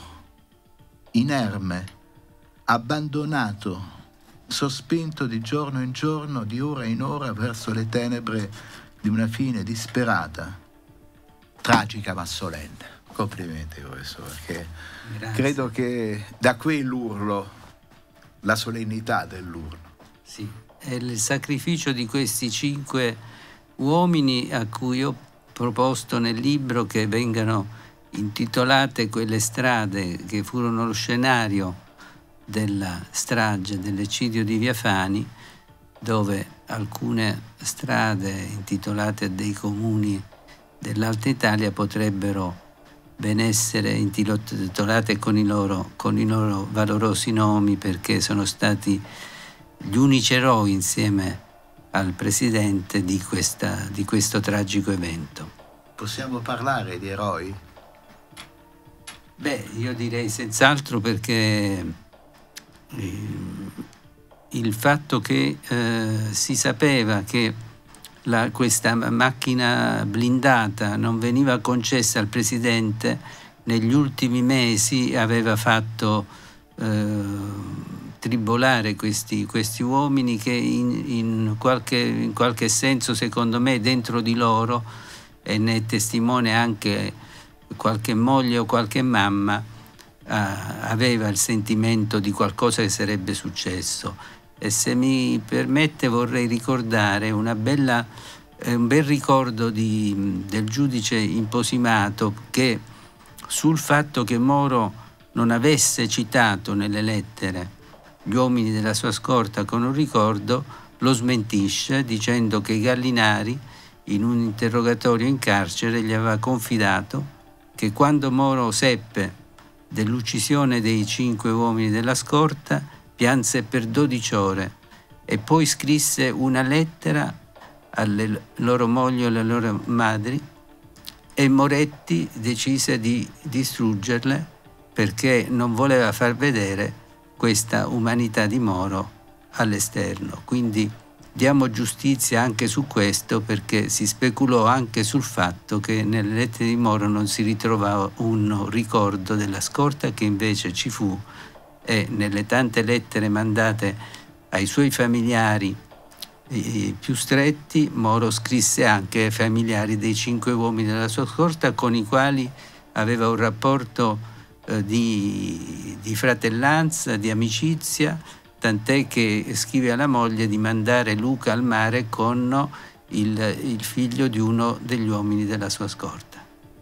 S4: inerme, abbandonato, sospinto di giorno in giorno, di ora in ora verso le tenebre di una fine disperata, tragica ma solenne. Complimenti professore, perché Grazie. Credo che da qui l'urlo, la solennità dell'urlo.
S5: Sì, è il sacrificio di questi cinque uomini a cui ho proposto nel libro che vengano intitolate quelle strade che furono lo scenario della strage, dell'eccidio di Via Fani, dove alcune strade intitolate a dei comuni dell'Alta Italia potrebbero ben essere intitolate con i loro, con i loro valorosi nomi, perché sono stati gli unici eroi insieme al presidente di, questa, di questo tragico evento.
S4: Possiamo parlare di eroi?
S5: Beh, io direi senz'altro, perché eh, il fatto che eh, si sapeva che la, questa macchina blindata non veniva concessa al presidente negli ultimi mesi aveva fatto eh, tribolare questi, questi uomini che in, in, qualche, in qualche senso, secondo me, dentro di loro, e ne è testimone anche qualche moglie o qualche mamma, eh, aveva il sentimento di qualcosa che sarebbe successo. E se mi permette vorrei ricordare una bella è un bel ricordo di, del giudice imposimato, che sul fatto che Moro non avesse citato nelle lettere gli uomini della sua scorta con un ricordo, lo smentisce dicendo che Gallinari in un interrogatorio in carcere gli aveva confidato che quando Moro seppe dell'uccisione dei cinque uomini della scorta pianse per dodici ore e poi scrisse una lettera alle loro mogli e alle loro madri, e Moretti decise di distruggerle perché non voleva far vedere questa umanità di Moro all'esterno. Quindi diamo giustizia anche su questo, perché si speculò anche sul fatto che nelle lettere di Moro non si ritrovava un ricordo della scorta, che invece ci fu, e nelle tante lettere mandate ai suoi familiari eh, più stretti, Moro scrisse anche ai familiari dei cinque uomini della sua scorta, con i quali aveva un rapporto eh, di, di fratellanza, di amicizia, tant'è che scrive alla moglie di mandare Luca al mare con il, il figlio di uno degli uomini della sua scorta.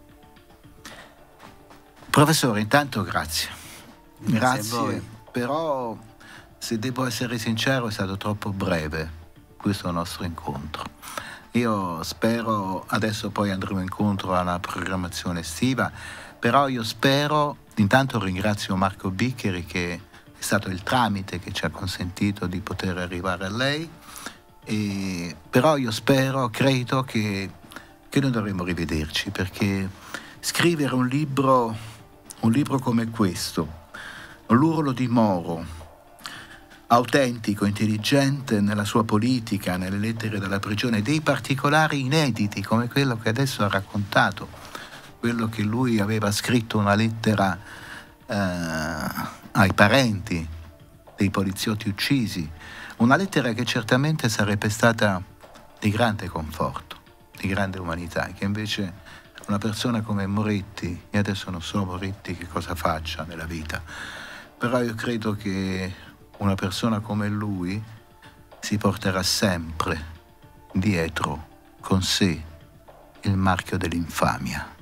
S4: Professore, intanto grazie.
S5: Grazie,
S4: Grazie,
S5: a voi.
S4: Però se devo essere sincero è stato troppo breve questo nostro incontro. Io spero, adesso poi andremo incontro alla programmazione estiva, però io spero, intanto ringrazio Marco Biccheri che è stato il tramite che ci ha consentito di poter arrivare a lei, e, però io spero, credo che, che noi dovremmo rivederci, perché scrivere un libro, un libro come questo, L'urlo di Moro, autentico, intelligente nella sua politica, nelle lettere della prigione, dei particolari inediti come quello che adesso ha raccontato, quello che lui aveva scritto una lettera eh, ai parenti dei poliziotti uccisi, una lettera che certamente sarebbe stata di grande conforto, di grande umanità, che invece una persona come Moretti, io adesso non so Moretti che cosa faccia nella vita, però io credo che una persona come lui si porterà sempre dietro con sé il marchio dell'infamia.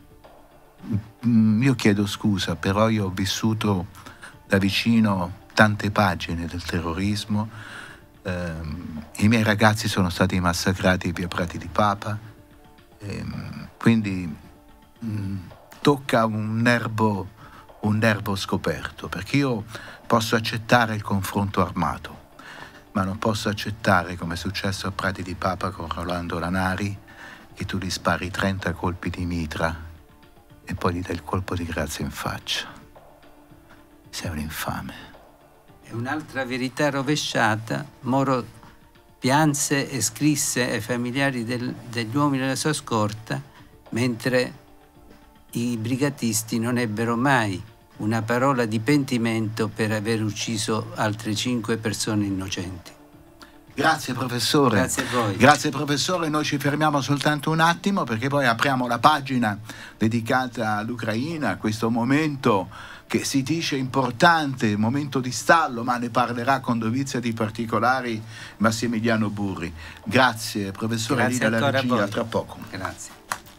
S4: Io chiedo scusa, però io ho vissuto da vicino tante pagine del terrorismo. Eh, i miei ragazzi sono stati massacrati via Prati di Papa, eh, quindi mh, tocca un nervo un nervo scoperto, perché io posso accettare il confronto armato, ma non posso accettare, come è successo a Prati di Papa con Rolando Lanari, che tu gli spari trenta colpi di mitra e poi gli dai il colpo di grazia in faccia. Sei un infame.
S5: E un'altra verità rovesciata: Moro pianse e scrisse ai familiari del, degli uomini della sua scorta, mentre i brigatisti non ebbero mai una parola di pentimento per aver ucciso altre cinque persone innocenti.
S4: Grazie professore.
S5: Grazie a voi.
S4: Grazie professore, noi ci fermiamo soltanto un attimo perché poi apriamo la pagina dedicata all'Ucraina, questo momento che si dice importante, momento di stallo, ma ne parlerà con dovizia di particolari Massimiliano Burri. Grazie professore,
S5: Grazie
S4: lì dalla regia,
S5: a
S4: tra poco.
S5: Grazie.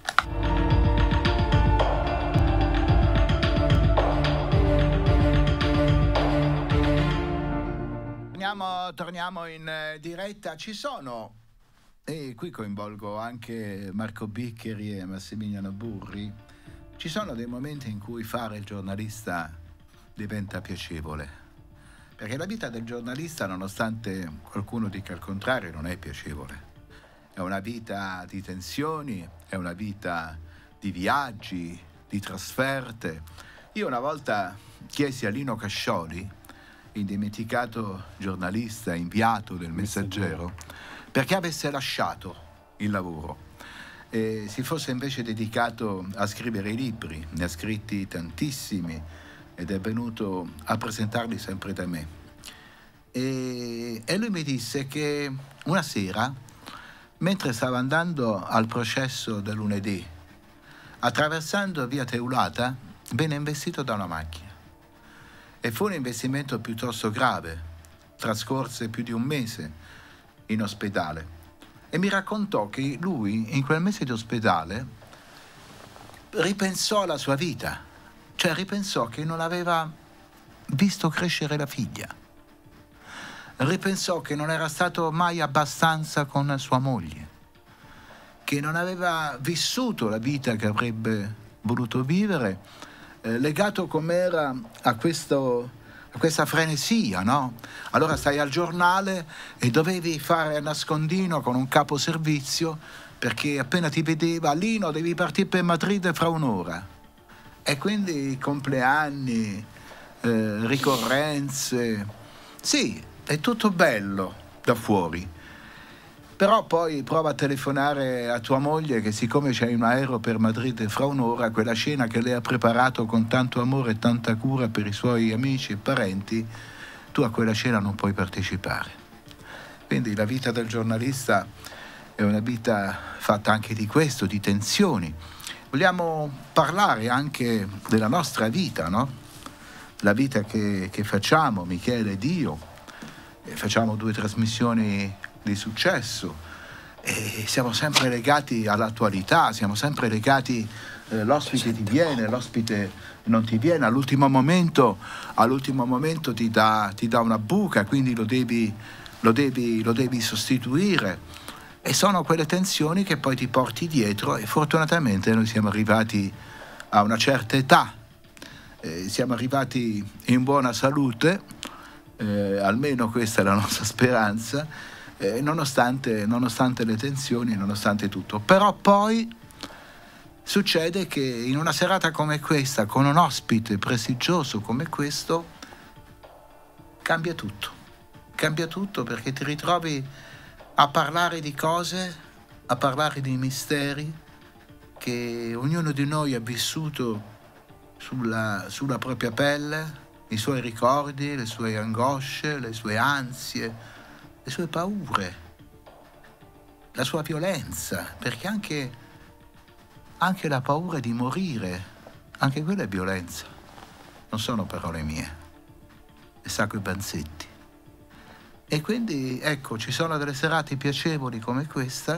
S4: Torniamo, torniamo in eh, diretta. Ci sono, e qui coinvolgo anche Marco Biccheri e Massimiliano Burri, ci sono dei momenti in cui fare il giornalista diventa piacevole, perché la vita del giornalista, nonostante qualcuno dica il contrario, non è piacevole. È una vita di tensioni, è una vita di viaggi, di trasferte. Io una volta chiesi a Lino Cascioli, indimenticato giornalista, inviato del Messaggero, perché avesse lasciato il lavoro e si fosse invece dedicato a scrivere i libri. Ne ha scritti tantissimi ed è venuto a presentarli sempre da me. E, e lui mi disse che una sera, mentre stava andando al processo del lunedì, attraversando via Teulata, venne investito da una macchina. E fu un investimento piuttosto grave, trascorse più di un mese in ospedale e mi raccontò che lui in quel mese di ospedale ripensò alla sua vita, cioè ripensò che non aveva visto crescere la figlia, ripensò che non era stato mai abbastanza con sua moglie, che non aveva vissuto la vita che avrebbe voluto vivere, eh, legato com'era a questo a questa frenesia, no? Allora stai al giornale e dovevi fare a nascondino con un capo servizio, perché appena ti vedeva, Lino, devi partire per Madrid fra un'ora. E quindi compleanni, eh, ricorrenze, sì, è tutto bello da fuori. Però poi prova a telefonare a tua moglie che siccome c'hai un aereo per Madrid fra un'ora, quella cena che lei ha preparato con tanto amore e tanta cura per i suoi amici e parenti, tu a quella cena non puoi partecipare. Quindi la vita del giornalista è una vita fatta anche di questo, di tensioni. Vogliamo parlare anche della nostra vita, no? La vita che, che facciamo, Michele ed io. E facciamo due trasmissioni di successo e siamo sempre legati all'attualità, siamo sempre legati, eh, l'ospite ti viene, l'ospite non ti viene, all'ultimo momento, all'ultimo momento ti dà, ti dà una buca, quindi lo devi, lo devi, lo devi sostituire, e sono quelle tensioni che poi ti porti dietro, e fortunatamente noi siamo arrivati a una certa età, eh, siamo arrivati in buona salute, eh, almeno questa è la nostra speranza, Eh, nonostante, nonostante le tensioni, nonostante tutto. Però poi succede che in una serata come questa, con un ospite prestigioso come questo, cambia tutto. Cambia tutto perché ti ritrovi a parlare di cose, a parlare di misteri che ognuno di noi ha vissuto sulla, sulla propria pelle, i suoi ricordi, le sue angosce, le sue ansie, le sue paure, la sua violenza, perché anche, anche la paura di morire, anche quella è violenza. Non sono parole mie, è Sacco e Banzetti. E quindi, ecco, ci sono delle serate piacevoli come questa,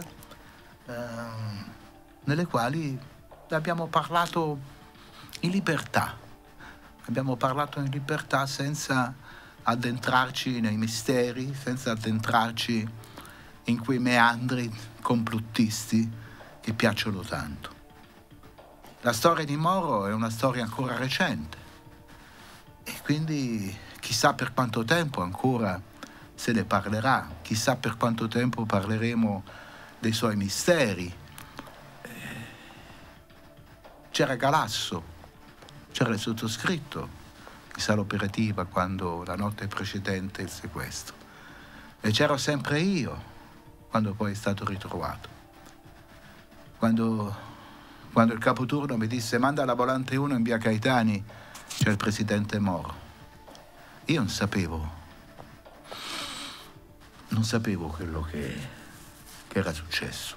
S4: ehm, nelle quali abbiamo parlato in libertà, abbiamo parlato in libertà senza addentrarci nei misteri, senza addentrarci in quei meandri complottisti che piacciono tanto. La storia di Moro è una storia ancora recente e quindi chissà per quanto tempo ancora se ne parlerà, chissà per quanto tempo parleremo dei suoi misteri. C'era Galasso, c'era il sottoscritto in sala operativa quando la notte precedente il sequestro, e c'ero sempre io quando poi è stato ritrovato, quando, quando il capoturno mi disse manda la volante uno in via Caetani, c'è il presidente Moro. Io non sapevo non sapevo quello che, che era successo,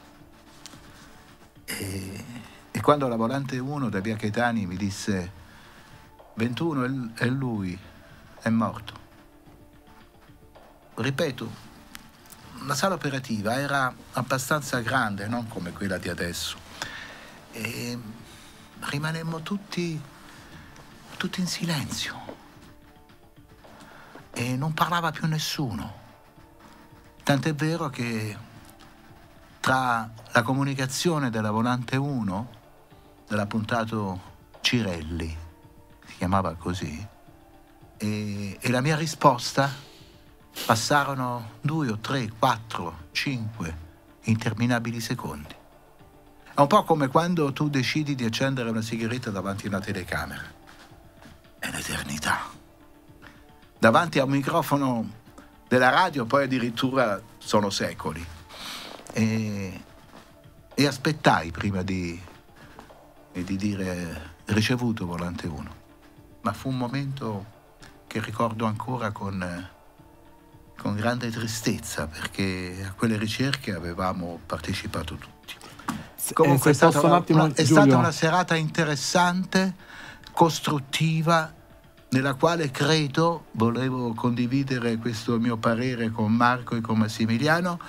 S4: e, e quando la volante uno da via Caetani mi disse ventuno e lui è morto. Ripeto, la sala operativa era abbastanza grande, non come quella di adesso, e rimanemmo tutti, tutti in silenzio e non parlava più nessuno. Tant'è vero che tra la comunicazione della volante uno, dell'appuntato Cirelli, si chiamava così, e, e la mia risposta passarono due o tre, quattro, cinque interminabili secondi. È un po' come quando tu decidi di accendere una sigaretta davanti a una telecamera. È un'eternità. Davanti a un microfono della radio poi addirittura sono secoli. E, e aspettai prima di, di dire ricevuto volante uno. Ma fu un momento che ricordo ancora con, con grande tristezza, perché a quelle ricerche avevamo partecipato tutti. Comunque
S7: eh,
S4: è, stata una,
S7: attimo,
S4: una, è stata una serata interessante, costruttiva, nella quale credo, volevo condividere questo mio parere con Marco e con Massimiliano,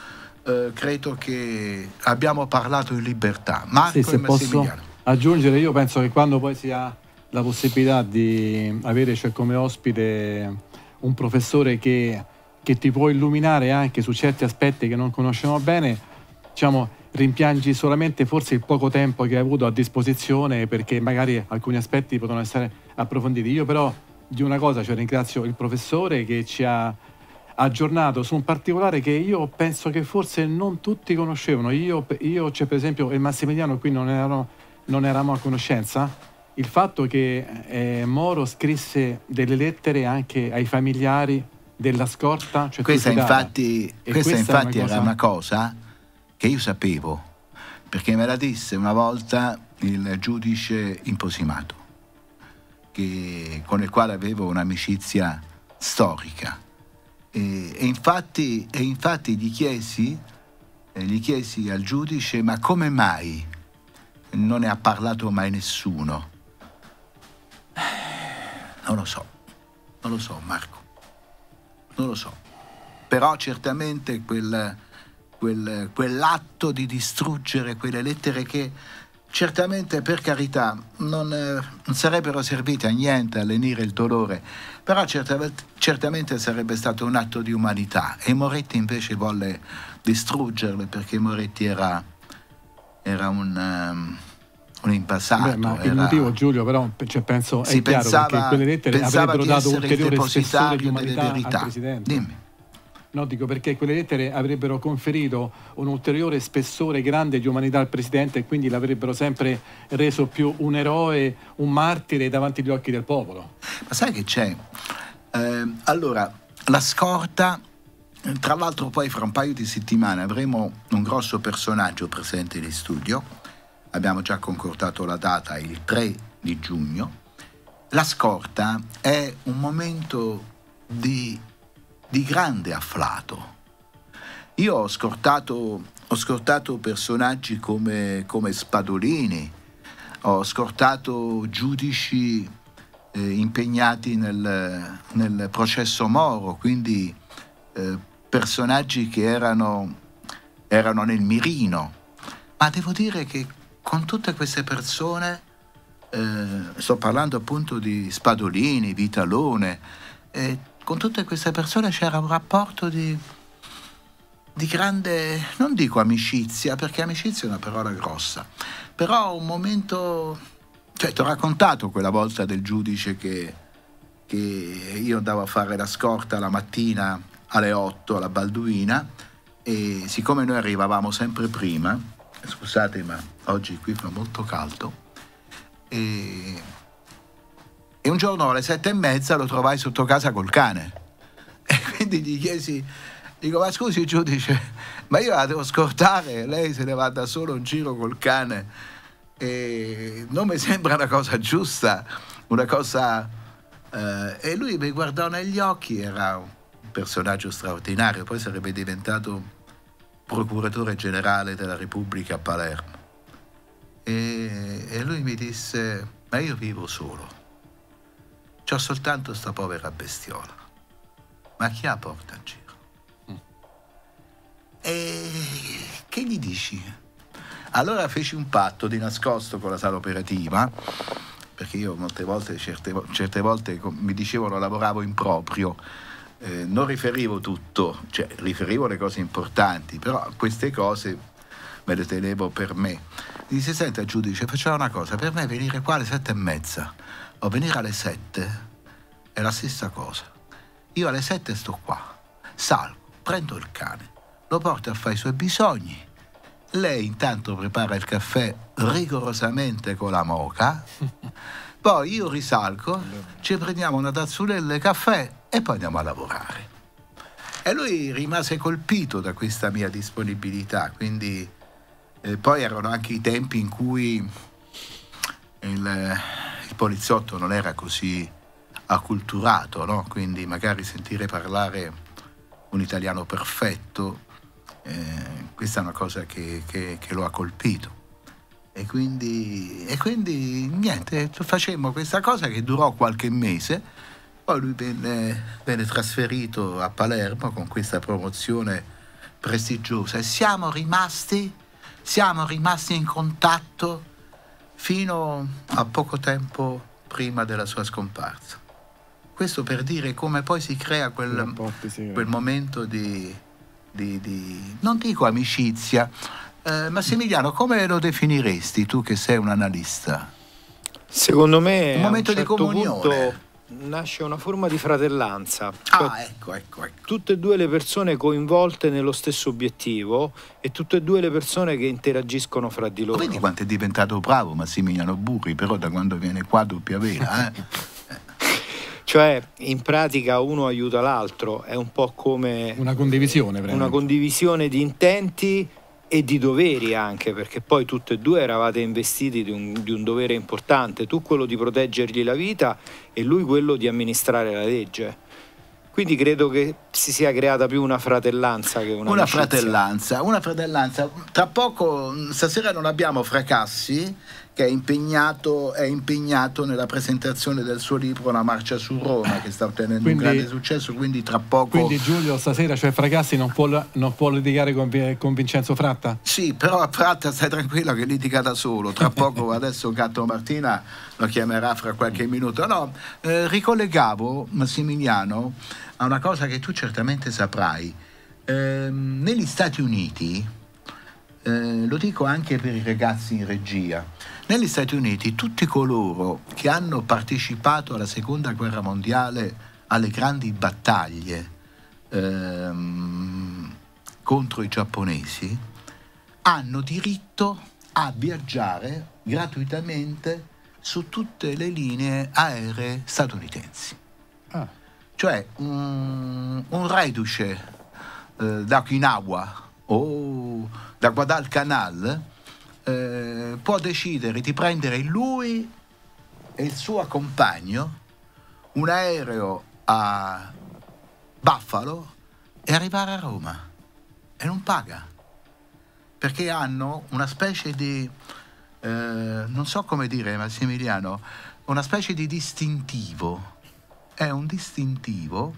S4: eh, credo che abbiamo parlato in libertà. Marco
S7: sì,
S4: e
S7: se
S4: Massimiliano.
S7: Posso aggiungere, io penso che quando poi si ha la possibilità di avere, cioè, come ospite un professore che, che ti può illuminare anche su certi aspetti che non conosciamo bene, diciamo, rimpiangi solamente forse il poco tempo che hai avuto a disposizione, perché magari alcuni aspetti potevano essere approfonditi. Io però di una cosa, cioè, ringrazio il professore che ci ha aggiornato su un particolare che io penso che forse non tutti conoscevano. Io, io cioè, per esempio, e Massimiliano qui non erano, non eravamo a conoscenza, il fatto che eh, Moro scrisse delle lettere anche ai familiari della scorta. Cioè
S4: questa infatti, questa
S7: questa
S4: infatti
S7: una cosa...
S4: era una cosa che io sapevo, perché me la disse una volta il giudice Imposimato, che, con il quale avevo un'amicizia storica. E, e, infatti, e infatti gli chiesi, eh, gli chiesi al giudice: ma come mai non ne ha parlato mai nessuno? Non lo so, non lo so Marco, non lo so. Però certamente quel, quel, quell'atto di distruggere quelle lettere che certamente, per carità, non, eh, non sarebbero servite a niente a lenire il dolore, però certamente, certamente sarebbe stato un atto di umanità, e Moretti invece volle distruggerle perché Moretti era, era un... Um, un impassato.
S7: Beh, ma
S4: era...
S7: il motivo, Giulio, però, cioè, penso
S4: si
S7: è chiaro,
S4: pensava,
S7: perché quelle lettere avrebbero dato ulteriore spessore di
S4: delle
S7: umanità
S4: verità.
S7: al Presidente.
S4: Dimmi.
S7: No, dico perché quelle lettere avrebbero conferito un ulteriore spessore grande di umanità al Presidente, e quindi l'avrebbero sempre reso più un eroe, un martire davanti agli occhi del popolo.
S4: Ma sai che c'è? Eh, allora, la scorta, tra l'altro poi fra un paio di settimane avremo un grosso personaggio presente in studio. Abbiamo già concordato la data, il tre di giugno. La scorta è un momento di, di grande afflato. Io ho scortato, ho scortato personaggi come, come Spadolini, ho scortato giudici eh, impegnati nel, nel processo Moro, quindi eh, personaggi che erano, erano nel mirino. Ma devo dire che con tutte queste persone, eh, sto parlando appunto di Spadolini, Vitalone, eh, con tutte queste persone c'era un rapporto di, di grande, non dico amicizia, perché amicizia è una parola grossa, però un momento, cioè ti ho raccontato quella volta del giudice che, che io andavo a fare la scorta la mattina alle otto alla Balduina, e siccome noi arrivavamo sempre prima, scusate ma oggi qui fa molto caldo, e, e un giorno alle sette e mezza lo trovai sotto casa col cane, e quindi gli chiesi, dico: ma scusi giudice, ma io la devo scortare, lei se ne va da solo in giro col cane, e non mi sembra una cosa giusta, una cosa eh, e lui mi guardò negli occhi, era un personaggio straordinario, poi sarebbe diventato procuratore generale della Repubblica a Palermo, e, e lui mi disse: ma io vivo solo, c'ho soltanto sta povera bestiola, ma chi la porta in giro? Mm. E che gli dici? Allora feci un patto di nascosto con la sala operativa, perché io molte volte, certe, certe volte mi dicevano lavoravo in proprio. Eh, non riferivo tutto, cioè riferivo le cose importanti, però queste cose me le tenevo per me. Mi disse: senta giudice, facciamo una cosa, per me venire qua alle sette e mezza o venire alle sette è la stessa cosa. Io alle sette sto qua, salgo, prendo il cane, lo porto a fare i suoi bisogni, lei intanto prepara il caffè rigorosamente con la moka, poi io risalgo, ci prendiamo una tazzulella di caffè e poi andiamo a lavorare. E lui rimase colpito da questa mia disponibilità, quindi eh, poi erano anche i tempi in cui il, il poliziotto non era così acculturato, no? Quindi magari sentire parlare un italiano perfetto, eh, questa è una cosa che, che, che lo ha colpito. E quindi, e quindi niente, facemmo questa cosa che durò qualche mese, poi lui venne, venne trasferito a Palermo con questa promozione prestigiosa, e siamo rimasti, siamo rimasti in contatto fino a poco tempo prima della sua scomparsa. Questo per dire come poi si crea quel, rapporti, sì, quel momento di, di, di, non dico amicizia. Eh, Massimiliano, come lo definiresti tu che sei un analista?
S8: Secondo me
S4: un momento
S8: a un certo
S4: di comunione.
S8: Punto nasce una forma di fratellanza. Cioè,
S4: ah, ecco, ecco, ecco.
S8: Tutte e due le persone coinvolte nello stesso obiettivo e tutte e due le persone che interagiscono fra di loro.
S4: Ma vedi quanto è diventato bravo Massimiliano Burri, però da quando viene qua doppia vela, eh?
S8: Cioè, in pratica uno aiuta l'altro, è un po' come
S7: una condivisione,
S8: una condivisione di intenti e di doveri anche, perché poi tutte e due eravate investiti di un, di un dovere importante, tu quello di proteggergli la vita e lui quello di amministrare la legge. Quindi credo che si sia creata più una fratellanza che una
S4: una
S8: amicizia.
S4: fratellanza, una fratellanza. Tra poco, stasera non abbiamo Fracassi, che è impegnato, è impegnato nella presentazione del suo libro Una marcia su Roma, che sta ottenendo quindi, un grande successo, quindi tra poco...
S7: Quindi Giulio, stasera cioè Fracassi non può, non può litigare con, con Vincenzo Fratta?
S4: Sì, però Fratta stai tranquillo che litiga da solo, tra poco adesso Gatto Martina lo chiamerà fra qualche minuto. No, eh, ricollegavo, Massimiliano, a una cosa che tu certamente saprai. Eh, negli Stati Uniti, eh, lo dico anche per i ragazzi in regia, negli Stati Uniti tutti coloro che hanno partecipato alla seconda guerra mondiale, alle grandi battaglie ehm, contro i giapponesi, hanno diritto a viaggiare gratuitamente su tutte le linee aeree statunitensi. Ah. Cioè un, un reduce eh, da Okinawa o da Guadalcanal eh, può decidere di prendere lui e il suo compagno un aereo a Buffalo e arrivare a Roma e non paga, perché hanno una specie di eh, non so come dire, Massimiliano, una specie di distintivo. È un distintivo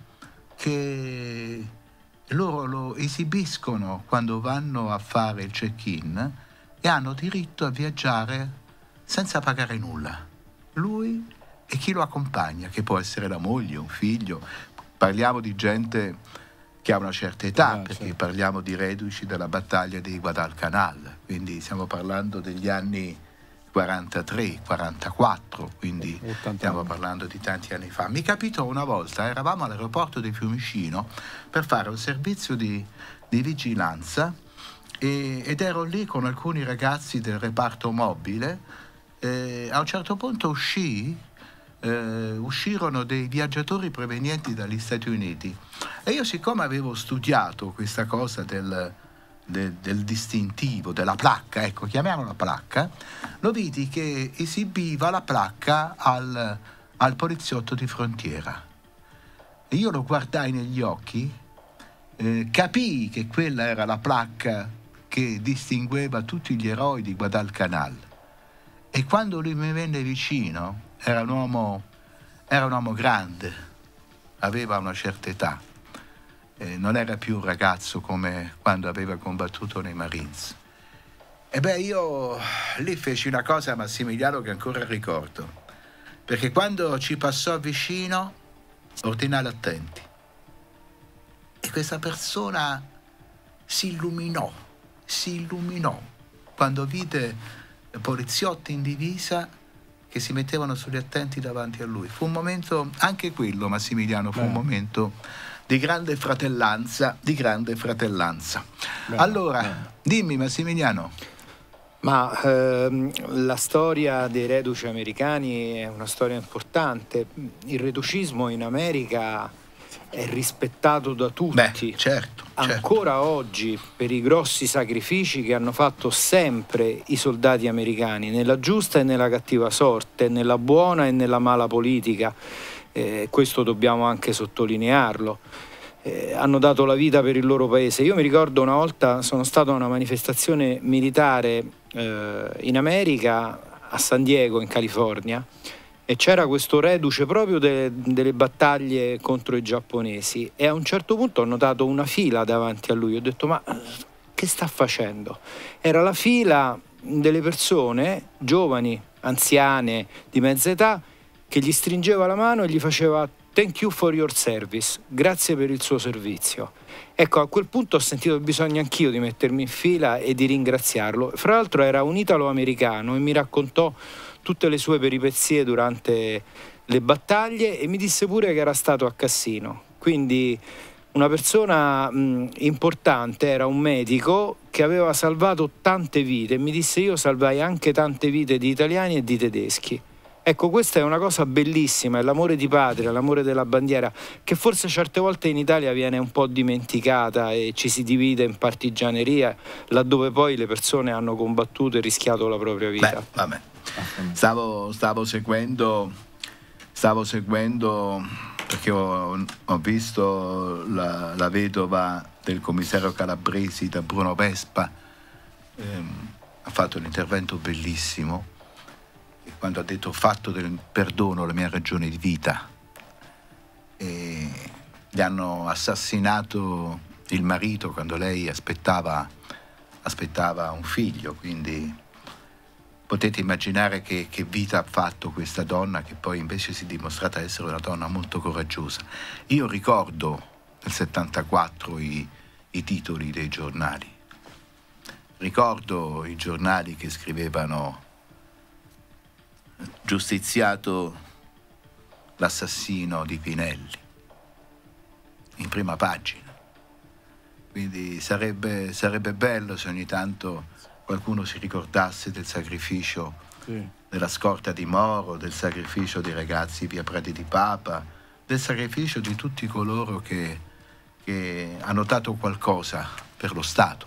S4: che loro lo esibiscono quando vanno a fare il check-in e hanno diritto a viaggiare senza pagare nulla. Lui e chi lo accompagna, che può essere la moglie, un figlio. Parliamo di gente che ha una certa età, ah, perché certo. Parliamo di reduci della battaglia di Guadalcanal, quindi stiamo parlando degli anni quarantatré quarantaquattro, quindi stiamo parlando di tanti anni fa. Mi capitò una volta, eravamo all'aeroporto di Fiumicino per fare un servizio di, di vigilanza e, ed ero lì con alcuni ragazzi del reparto mobile e a un certo punto uscì, eh, uscirono dei viaggiatori provenienti dagli Stati Uniti e io, siccome avevo studiato questa cosa del Del, del distintivo, della placca, ecco, chiamiamola placca, lo vidi che esibiva la placca al, al poliziotto di frontiera. E io lo guardai negli occhi, eh, capii che quella era la placca che distingueva tutti gli eroi di Guadalcanal. E quando lui mi venne vicino, era un uomo, era un uomo grande, aveva una certa età. Eh, non era più un ragazzo come quando aveva combattuto nei Marines. E beh, io lì feci una cosa, Massimiliano, che ancora ricordo, perché quando ci passò vicino ordinai attenti e questa persona si illuminò, si illuminò quando vide poliziotti in divisa che si mettevano sugli attenti davanti a lui. Fu un momento, anche quello, Massimiliano, fu beh. un momento di grande fratellanza, di grande fratellanza. Beh, allora, beh. dimmi Massimiliano.
S8: Ma ehm, la storia dei reduci americani è una storia importante. Il reducismo in America è rispettato da tutti.
S4: Beh, certo,
S8: ancora
S4: certo.
S8: oggi, per i grossi sacrifici che hanno fatto sempre i soldati americani, nella giusta e nella cattiva sorte, nella buona e nella mala politica. Eh, questo dobbiamo anche sottolinearlo. Eh, hanno dato la vita per il loro paese. Io mi ricordo una volta sono stato a una manifestazione militare eh, in America, a San Diego, in California, e c'era questo reduce proprio de, delle battaglie contro i giapponesi, e a un certo punto ho notato una fila davanti a lui, ho detto ma che sta facendo? Era la fila delle persone giovani, anziane, di mezza età, che gli stringeva la mano e gli faceva thank you for your service, grazie per il suo servizio. Ecco, a quel punto ho sentito il bisogno anch'io di mettermi in fila e di ringraziarlo. Fra l'altro era un italo-americano e mi raccontò tutte le sue peripezie durante le battaglie e mi disse pure che era stato a Cassino. Quindi una persona mh, importante, era un medico che aveva salvato tante vite, e mi disse io salvai anche tante vite di italiani e di tedeschi. Ecco, questa è una cosa bellissima, è l'amore di patria, l'amore della bandiera, che forse certe volte in Italia viene un po' dimenticata e ci si divide in partigianeria, laddove poi le persone hanno combattuto e rischiato la propria vita.
S4: Beh, vabbè. Stavo, stavo seguendo, stavo seguendo perché ho, ho visto la, la vedova del commissario Calabresi da Bruno Vespa, ehm, ha fatto un intervento bellissimo. Quando ha detto ho fatto del perdono la mia ragione di vita, e gli hanno assassinato il marito quando lei aspettava, aspettava un figlio, quindi potete immaginare che, che vita ha fatto questa donna, che poi invece si è dimostrata essere una donna molto coraggiosa. Io ricordo nel settantaquattro i, i titoli dei giornali, ricordo i giornali che scrivevano giustiziato l'assassino di Pinelli in prima pagina, quindi sarebbe, sarebbe bello se ogni tanto qualcuno si ricordasse del sacrificio sì. della scorta di Moro, del sacrificio dei ragazzi via Prati di Papa, del sacrificio di tutti coloro che, che hanno dato qualcosa per lo Stato,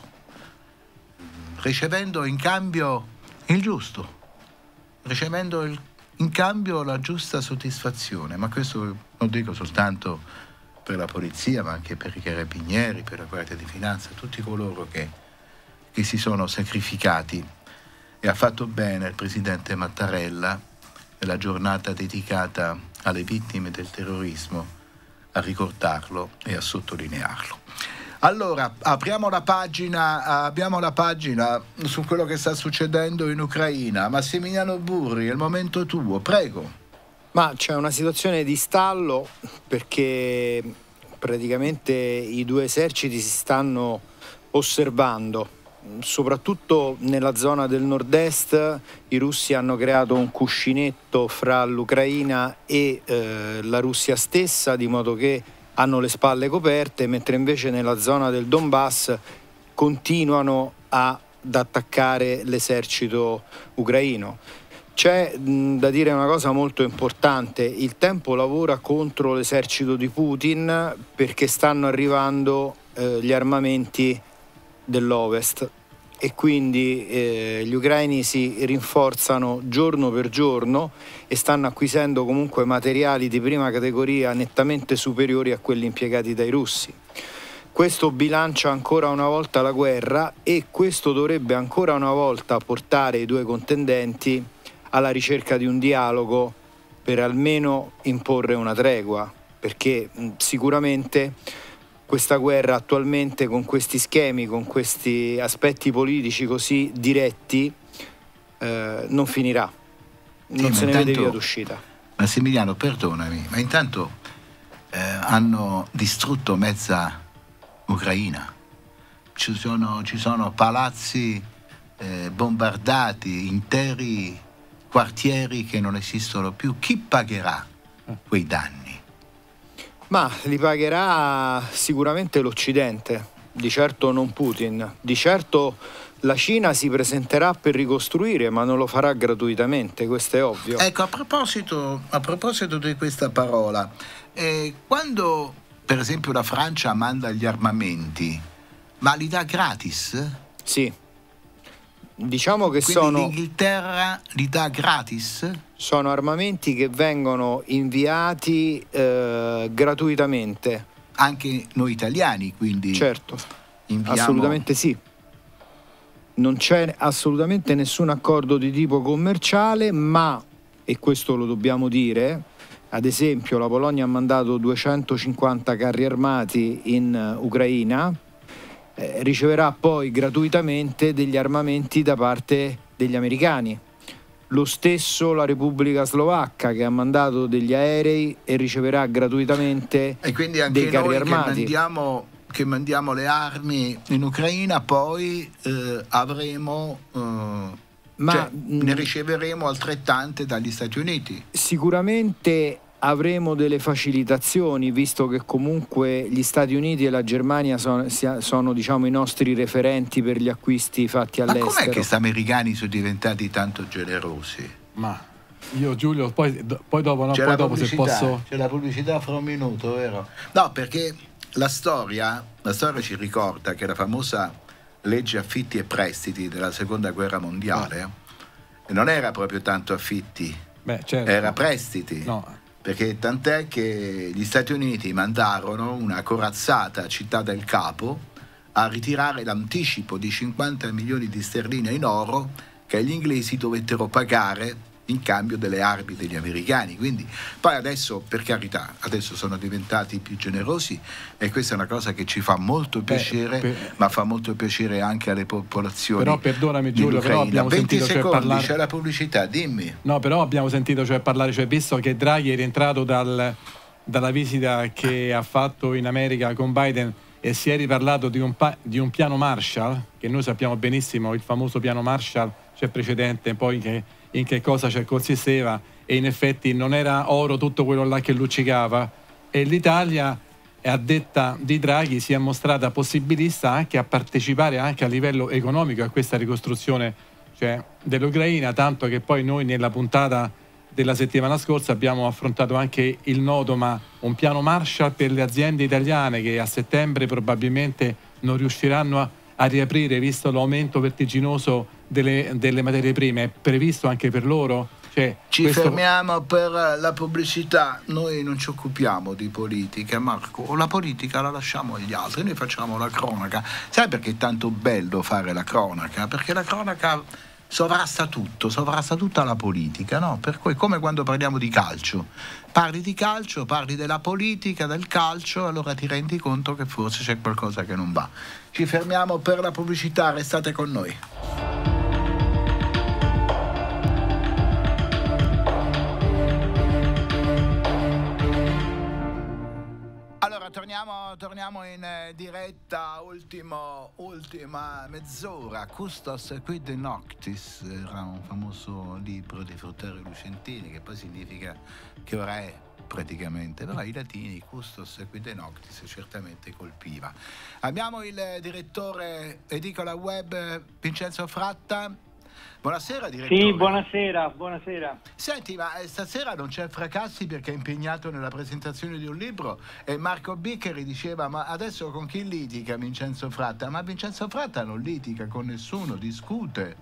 S4: ricevendo in cambio il giusto, ricevendo il, in cambio la giusta soddisfazione. Ma questo non dico soltanto per la polizia, ma anche per i carabinieri, per la Guardia di Finanza, tutti coloro che, che si sono sacrificati. E ha fatto bene il presidente Mattarella, nella giornata dedicata alle vittime del terrorismo, a ricordarlo e a sottolinearlo. Allora, apriamo la pagina, abbiamo la pagina su quello che sta succedendo in Ucraina. Massimiliano Burri, è il momento tuo, prego.
S8: Ma c'è una situazione di stallo, perché praticamente i due eserciti si stanno osservando, soprattutto nella zona del nord-est. I russi hanno creato un cuscinetto fra l'Ucraina e eh, la Russia stessa, di modo che hanno le spalle coperte, mentre invece nella zona del Donbass continuano ad attaccare l'esercito ucraino. C'è mh, da dire una cosa molto importante: il tempo lavora contro l'esercito di Putin, perché stanno arrivando eh, gli armamenti dell'Ovest, e quindi eh, gli ucraini si rinforzano giorno per giorno e stanno acquisendo comunque materiali di prima categoria nettamente superiori a quelli impiegati dai russi. Questo bilancia ancora una volta la guerra, e questo dovrebbe ancora una volta portare i due contendenti alla ricerca di un dialogo per almeno imporre una tregua, perché mh, sicuramente questa guerra attualmente, con questi schemi, con questi aspetti politici così diretti, eh, non finirà, non
S4: sì,
S8: se ne
S4: intanto,
S8: vede via d'uscita.
S4: Massimiliano, perdonami, ma intanto eh, hanno distrutto mezza Ucraina, ci sono, ci sono palazzi eh, bombardati, interi quartieri che non esistono più. Chi pagherà quei danni?
S8: Ma li pagherà sicuramente l'Occidente, di certo non Putin. Di certo la Cina si presenterà per ricostruire, ma non lo farà gratuitamente, questo è ovvio.
S4: Ecco, a proposito, a proposito di questa parola, eh, quando per esempio la Francia manda gli armamenti, ma li dà gratis?
S8: Sì. Diciamo che
S4: Quindi
S8: sono...
S4: l'Inghilterra li dà gratis?
S8: Sono armamenti che vengono inviati eh, gratuitamente.
S4: Anche noi italiani, quindi?
S8: Certo,
S4: inviamo...
S8: assolutamente sì. Non c'è assolutamente nessun accordo di tipo commerciale, ma e questo lo dobbiamo dire. Ad esempio la Polonia ha mandato duecentocinquanta carri armati in uh, Ucraina, eh, riceverà poi gratuitamente degli armamenti da parte degli americani. Lo stesso la Repubblica Slovacca, che ha mandato degli aerei e riceverà gratuitamente
S4: e quindi anche
S8: dei carri
S4: noi
S8: armati.
S4: Che mandiamo, che mandiamo le armi in Ucraina, poi eh, avremo... Eh,
S8: Ma
S4: cioè, ne riceveremo altrettante dagli Stati Uniti.
S8: Sicuramente avremo delle facilitazioni, visto che comunque gli Stati Uniti e la Germania sono, sono diciamo, i nostri referenti per gli acquisti fatti all'estero.
S4: Ma com'è che questi americani sono diventati tanto generosi?
S7: Ma io Giulio, poi, poi dopo, no,
S4: c'è
S7: poi
S4: la
S7: dopo se posso...
S4: C'è la pubblicità fra un minuto, vero? No, perché la storia, la storia ci ricorda che la famosa legge affitti e prestiti della seconda guerra mondiale oh. non era proprio tanto affitti,
S7: Beh, certo.
S4: era prestiti.
S7: No.
S4: Perché tant'è che gli Stati Uniti mandarono una corazzata a Città del Capo a ritirare l'anticipo di cinquanta milioni di sterline in oro che gli inglesi dovettero pagare in cambio delle armi degli americani. Quindi poi adesso, per carità, adesso sono diventati più generosi e questa è una cosa che ci fa molto piacere,
S7: Beh, per...
S4: ma fa molto piacere anche alle popolazioni.
S7: Però perdonami Giulio, però abbiamo
S4: venti
S7: sentito
S4: secondi,
S7: cioè parlare...
S4: c'è la pubblicità, dimmi.
S7: No, però abbiamo sentito cioè parlare, cioè visto che Draghi è rientrato dal, dalla visita che ha fatto in America con Biden e si è riparlato di un, pa- di un piano Marshall, che noi sappiamo benissimo, il famoso piano Marshall, c'è precedente, poi che in che cosa cioè, consisteva, e in effetti non era oro tutto quello là che luccicava, e l'Italia, a detta di Draghi, si è mostrata possibilista anche a partecipare anche a livello economico a questa ricostruzione cioè, dell'Ucraina, tanto che poi noi nella puntata della settimana scorsa abbiamo affrontato anche il nodo, ma un piano Marshall per le aziende italiane che a settembre probabilmente non riusciranno a, a riaprire, visto l'aumento vertiginoso delle, delle materie prime. È previsto anche per loro? Cioè,
S4: ci
S7: questo...
S4: fermiamo per la pubblicità. Noi non ci occupiamo di politica, Marco, la politica la lasciamo agli altri, noi facciamo la cronaca. Sai perché è tanto bello fare la cronaca? Perché la cronaca sovrasta tutto, sovrasta tutta la politica, no? Per cui come quando parliamo di calcio, parli di calcio, parli della politica, del calcio, allora ti rendi conto che forse c'è qualcosa che non va. Ci fermiamo per la pubblicità, restate con noi. Torniamo, torniamo in diretta, ultimo, ultima mezz'ora. Custos quid noctis era un famoso libro di Fruttero Lucentini, che poi significa che ora è praticamente, però i latini custos quid noctis certamente colpiva. Abbiamo il direttore Edicola Web Vincenzo Fratta. Buonasera direttore.
S11: Sì, buonasera, buonasera.
S4: Senti, ma stasera non c'è Fracassi perché è impegnato nella presentazione di un libro, e Marco Biccheri diceva: ma adesso con chi litiga Vincenzo Fratta? Ma Vincenzo Fratta non litiga con nessuno, discute.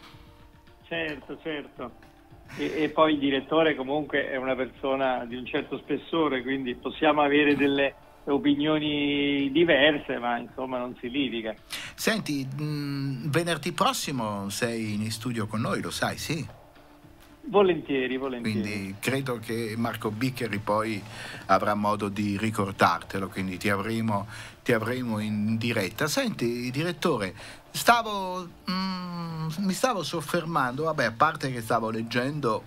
S11: Certo, certo. E, e poi il direttore comunque è una persona di un certo spessore, quindi possiamo avere delle opinioni diverse, ma insomma non si litiga.
S4: Senti, mh, venerdì prossimo sei in studio con noi, lo sai, sì?
S11: Volentieri, volentieri.
S4: Quindi credo che Marco Biccheri poi avrà modo di ricordartelo, quindi ti avremo, ti avremo in diretta. Senti, direttore, stavo mh, mi stavo soffermando, vabbè, a parte che stavo leggendo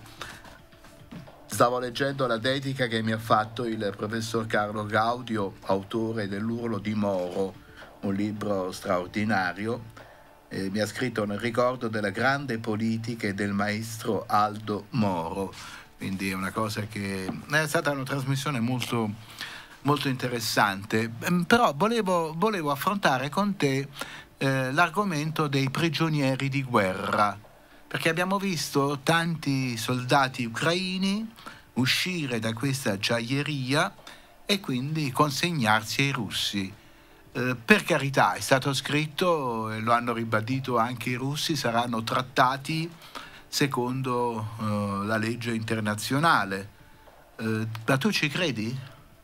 S4: Stavo leggendo la dedica che mi ha fatto il professor Carlo Gaudio, autore dell'Urlo di Moro, un libro straordinario. Eh, mi ha scritto nel ricordo della grande politica del maestro Aldo Moro. Quindi è una cosa che è stata una trasmissione molto, molto interessante. Però volevo, volevo affrontare con te eh, l'argomento dei prigionieri di guerra. Perché abbiamo visto tanti soldati ucraini uscire da questa ghiaieria e quindi consegnarsi ai russi. Eh, per carità, è stato scritto, e lo hanno ribadito anche i russi, saranno trattati secondo eh, la legge internazionale. Eh, ma tu ci credi?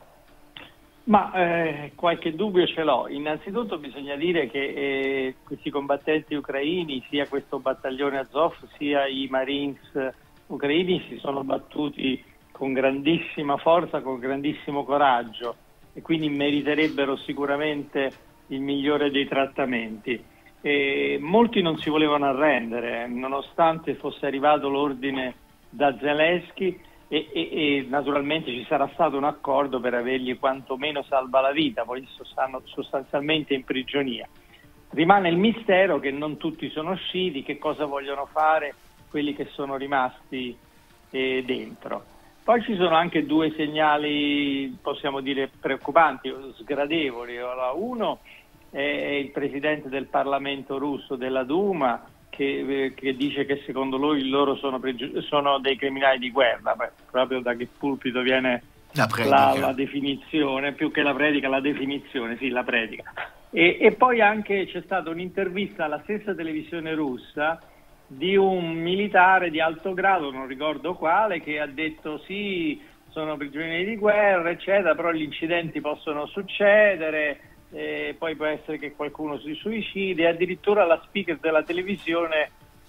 S11: Ma eh, qualche dubbio ce l'ho. Innanzitutto bisogna dire che eh, questi combattenti ucraini, sia questo battaglione Azov sia i Marines ucraini si sono battuti con grandissima forza, con grandissimo coraggio, e quindi meriterebbero sicuramente il migliore dei trattamenti. E molti non si volevano arrendere, nonostante fosse arrivato l'ordine da Zelensky, e, e, e naturalmente ci sarà stato un accordo per avergli quantomeno salva la vita, poi stanno sostanzialmente in prigionia. Rimane il mistero che non tutti sono usciti, che cosa vogliono fare quelli che sono rimasti eh, dentro. Poi ci sono anche due segnali, possiamo dire, preoccupanti, sgradevoli. Uno è il presidente del Parlamento russo, della Duma, che, che dice che secondo lui loro sono, sono dei criminali di guerra. Beh, proprio da che pulpito viene la, la, la definizione, più che la predica, la definizione, sì, la predica. E, e poi anche c'è stata un'intervista alla stessa televisione russa di un militare di alto grado, non ricordo quale, che ha detto sì, sono prigionieri di guerra, eccetera, però gli incidenti possono succedere, eh, poi può essere che qualcuno si suicidi, e addirittura la speaker della televisione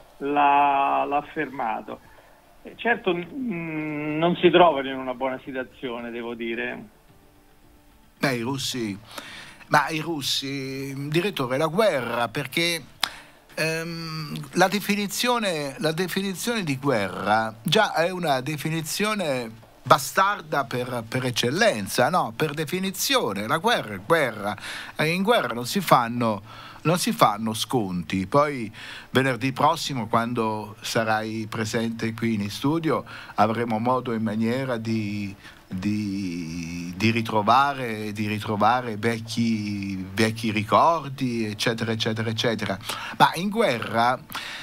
S11: l'ha, l'ha affermato. Eh, certo mh, non si trovano in una buona situazione, devo dire.
S4: Beh, i russi, ma i russi, direttore, la guerra, perché ehm, la definizione, la definizione di guerra già è una definizione bastarda per, per eccellenza, no? Per definizione, la guerra è guerra, e in guerra non si fanno, non si fanno sconti. Poi venerdì prossimo, quando sarai presente qui in studio, avremo modo e maniera di, di, di ritrovare, di ritrovare vecchi, vecchi ricordi, eccetera, eccetera, eccetera. Ma in guerra,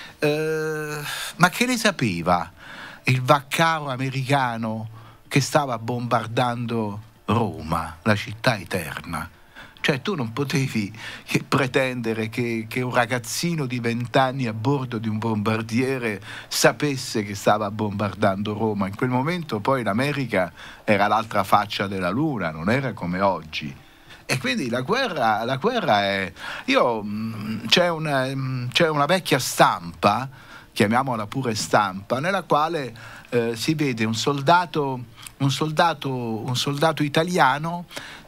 S4: eh, ma che ne sapeva il vaccaro americano che stava bombardando Roma, la città eterna? Cioè, tu non potevi che pretendere che, che un ragazzino di vent'anni a bordo di un bombardiere sapesse che stava bombardando Roma. In quel momento poi l'America era l'altra faccia della luna, non era come oggi. E quindi la guerra, la guerra è... Io, c'è una, c'è una vecchia stampa, chiamiamola pure stampa, nella quale eh, si vede un soldato, un soldato, un soldato italiano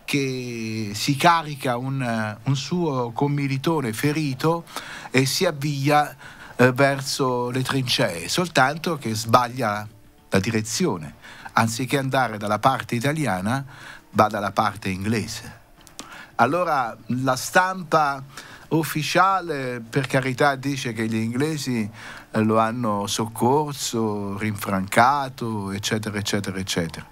S4: che si carica un, un suo commilitone ferito e si avvia eh, verso le trincee, soltanto che sbaglia la direzione. Anziché andare dalla parte italiana, va dalla parte inglese. Allora la stampa ufficiale, per carità, dice che gli inglesi eh, lo hanno soccorso, rinfrancato, eccetera, eccetera, eccetera.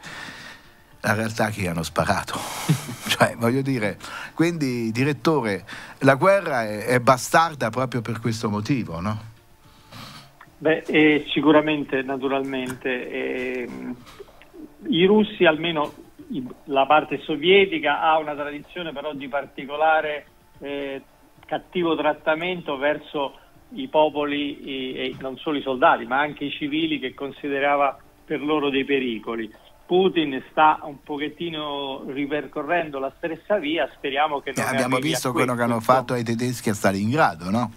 S4: La realtà è che gli hanno sparato. Cioè, voglio dire, quindi, direttore, la guerra è, è bastarda proprio per questo motivo, no?
S11: Beh, eh, sicuramente, naturalmente. Eh, i russi, almeno i, la parte sovietica, ha una tradizione però di particolare eh, cattivo trattamento verso i popoli, e, e non solo i soldati, ma anche i civili, che considerava per loro dei pericoli. Putin sta un pochettino ripercorrendo la stessa via, speriamo che non
S4: eh, abbiamo visto quello che hanno fatto ai tedeschi a Stalingrado, no?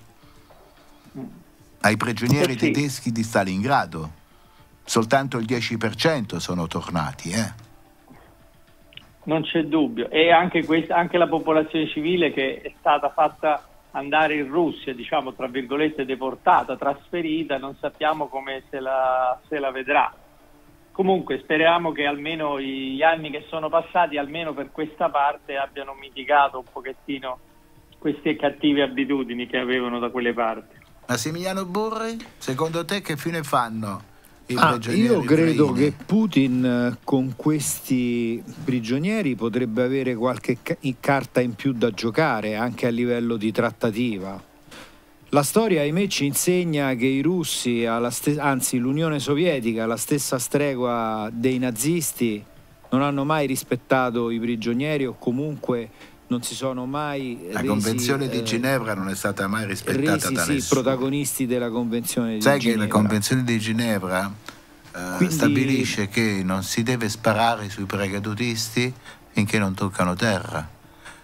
S4: Ai prigionieri eh sì. tedeschi di Stalingrado soltanto il dieci per cento sono tornati, eh?
S11: Non c'è dubbio, e anche, questa, anche la popolazione civile che è stata fatta andare in Russia, diciamo tra virgolette deportata, trasferita, non sappiamo come se la, se la vedrà. Comunque speriamo che almeno gli anni che sono passati, almeno per questa parte, abbiano mitigato un pochettino queste cattive abitudini che avevano da quelle parti.
S4: Massimiliano Burri, secondo te che fine fanno i
S8: ah,
S4: prigionieri?
S8: Io credo
S4: ucraini?
S8: che Putin con questi prigionieri potrebbe avere qualche ca- carta in più da giocare anche a livello di trattativa. La storia, ahimè, ci insegna che i russi, alla st- anzi l'Unione Sovietica, alla stessa stregua dei nazisti, non hanno mai rispettato i prigionieri, o comunque non si sono mai
S4: la
S8: resi,
S4: Convenzione di
S8: eh,
S4: Ginevra non è stata mai rispettata
S8: resi,
S4: da
S8: sì,
S4: nessuno.
S8: protagonisti della Convenzione di
S4: Sai
S8: Ginevra.
S4: Sai che la Convenzione di Ginevra eh, Quindi... stabilisce che non si deve sparare sui paracadutisti finché non toccano terra.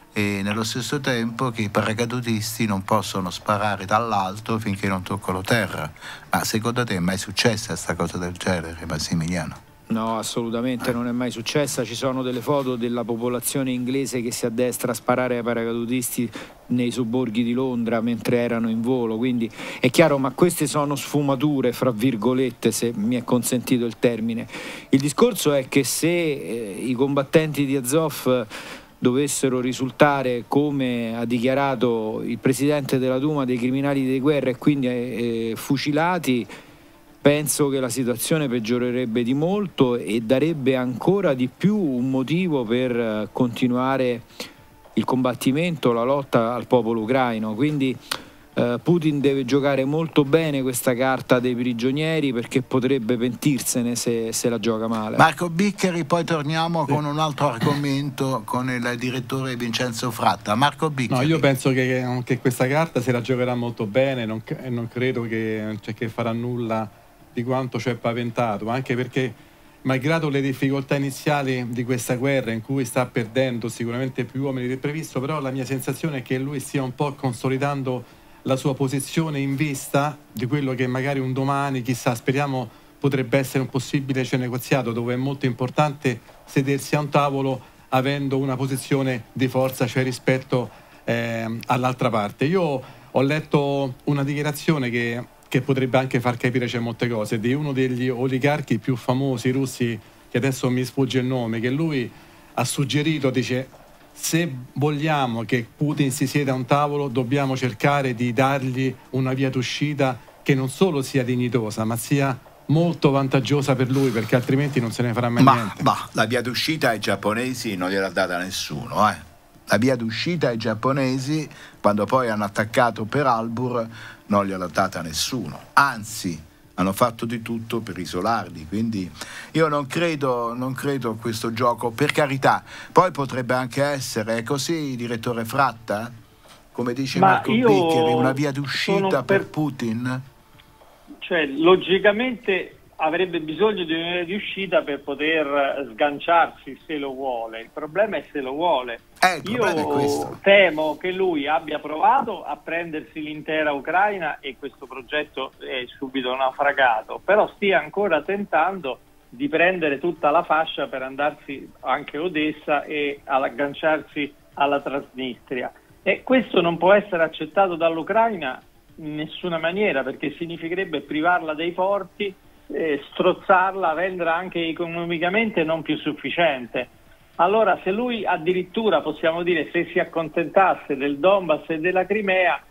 S4: e nello stesso tempo che i paracadutisti non possono sparare dall'alto finché non toccano terra. Ma secondo te è mai successa questa cosa del genere, Massimiliano?
S8: No, assolutamente non è mai successa. Ci sono delle foto della popolazione inglese che si addestra a sparare ai paracadutisti nei sobborghi di Londra mentre erano in volo, quindi è chiaro, ma queste sono sfumature, fra virgolette, se mi è consentito il termine. Il discorso è che se eh, i combattenti di Azov dovessero risultare, come ha dichiarato il presidente della Duma, dei criminali di guerra e quindi eh, fucilati, penso che la situazione peggiorerebbe di molto e darebbe ancora di più un motivo per continuare il combattimento, la lotta al popolo ucraino. Quindi eh, Putin deve giocare molto bene questa carta dei prigionieri, perché potrebbe pentirsene se, se la gioca male.
S4: Marco Biccheri, poi torniamo con un altro argomento con il direttore Vincenzo Fratta. Marco Biccheri.
S7: No, io penso che, che questa carta se la giocherà molto bene, non, non credo che, cioè, che farà nulla di quanto ci è paventato, anche perché malgrado le difficoltà iniziali di questa guerra, in cui sta perdendo sicuramente più uomini del previsto, però la mia sensazione è che lui stia un po' consolidando la sua posizione in vista di quello che magari un domani, chissà, speriamo, potrebbe essere un possibile negoziato, dove è molto importante sedersi a un tavolo avendo una posizione di forza, cioè rispetto eh, all'altra parte. Io ho letto una dichiarazione che che potrebbe anche far capire c'è molte cose, di uno degli oligarchi più famosi russi, che adesso mi sfugge il nome, che lui ha suggerito, dice, se vogliamo che Putin si sieda a un tavolo dobbiamo cercare di dargli una via d'uscita che non solo sia dignitosa, ma sia molto vantaggiosa per lui, perché altrimenti non se ne farà mai
S12: ma,
S7: niente.
S12: Ma la via d'uscita ai giapponesi non gliel'ha data nessuno, eh.
S4: La via d'uscita ai giapponesi, quando poi hanno attaccato Pearl Harbor, non gliel'ha data nessuno, anzi hanno fatto di tutto per isolarli, quindi io non credo, non credo a questo gioco, per carità. Poi potrebbe anche essere, è così, direttore Fratta, come dice
S11: Ma
S4: Marco
S11: io
S4: Biccheri, una via d'uscita
S11: sono
S4: per...
S11: per
S4: Putin?
S11: Cioè, logicamente avrebbe bisogno di una via di uscita per poter sganciarsi, se lo vuole. Il problema è se lo vuole.
S4: Eh,
S11: Io temo che lui abbia provato a prendersi l'intera Ucraina e questo progetto è subito naufragato, però stia ancora tentando di prendere tutta la fascia per andarsi anche a Odessa e agganciarsi alla Transnistria. E questo non può essere accettato dall'Ucraina in nessuna maniera, perché significherebbe privarla dei porti, eh, strozzarla, renderla anche economicamente non più sufficiente. Allora, se lui addirittura, possiamo dire, se si accontentasse del Donbass e della Crimea,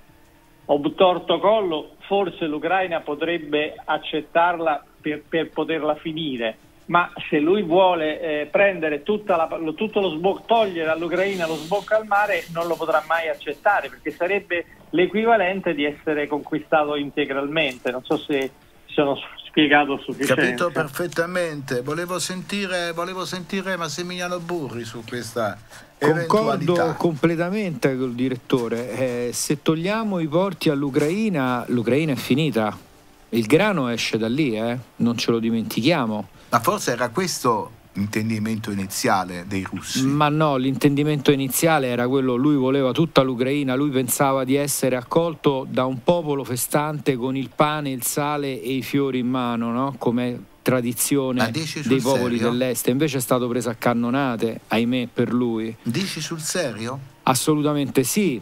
S11: obtorto collo, forse l'Ucraina potrebbe accettarla per, per poterla finire. Ma se lui vuole eh, prendere tutta la, lo, tutto lo sbocco, togliere all'Ucraina lo sbocco al mare, non lo potrà mai accettare, perché sarebbe l'equivalente di essere conquistato integralmente. Non so se sono spiegato sufficiente.
S4: Capito perfettamente. Volevo sentire, volevo sentire Massimiliano Burri su questa eventualità.
S8: Concordo completamente col direttore. Eh, se togliamo i porti all'Ucraina, l'Ucraina è finita. Il grano esce da lì, eh? Non ce lo dimentichiamo.
S4: Ma forse era questo l'intendimento iniziale dei russi?
S8: Ma no, l'intendimento iniziale era quello, lui voleva tutta l'Ucraina, lui pensava di essere accolto da un popolo festante con il pane, il sale e i fiori in mano, no? Come tradizione dei popoli
S4: serio?
S8: dell'est. Invece è stato preso a cannonate, ahimè, per lui.
S4: Dici sul serio?
S8: Assolutamente sì.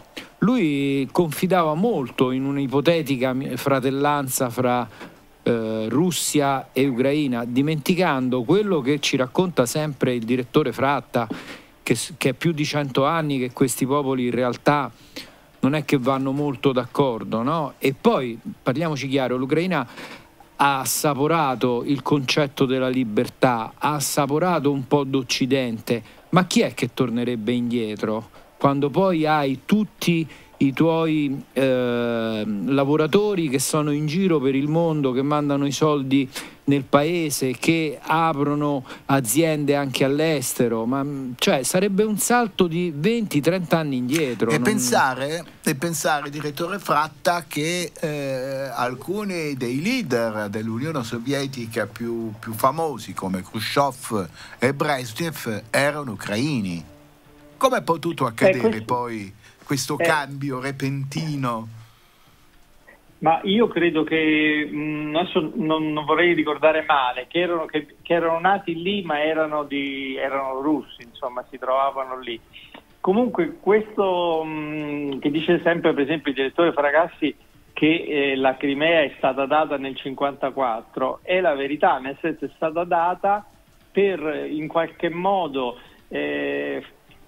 S8: Lui confidava molto in un'ipotetica fratellanza fra Eh, Russia e Ucraina, dimenticando quello che ci racconta sempre il direttore Fratta, che, che è più di cento anni che questi popoli in realtà non è che vanno molto d'accordo, no? E poi, parliamoci chiaro, l'Ucraina ha assaporato il concetto della libertà, ha assaporato un po' d'Occidente, ma chi è che tornerebbe indietro quando poi hai tutti i tuoi eh, lavoratori che sono in giro per il mondo, che mandano i soldi nel paese, che aprono aziende anche all'estero? Ma cioè sarebbe un salto di venti trenta anni indietro.
S4: E,
S8: non...
S4: pensare, e pensare, direttore Fratta, che eh, alcuni dei leader dell'Unione Sovietica più, più famosi, come Khrushchev e Brezhnev, erano ucraini.
S9: Come è potuto accadere
S11: eh, questo,
S9: poi questo
S11: eh,
S9: cambio repentino?
S11: Ma io credo che, mh, adesso non, non vorrei ricordare male, che erano, che, che erano nati lì ma erano, di, erano russi, insomma si trovavano lì. Comunque questo mh, che dice sempre per esempio il direttore Fragassi che eh, la Crimea è stata data nel cinquantaquattro, è la verità, nel senso è stata data per in qualche modo eh,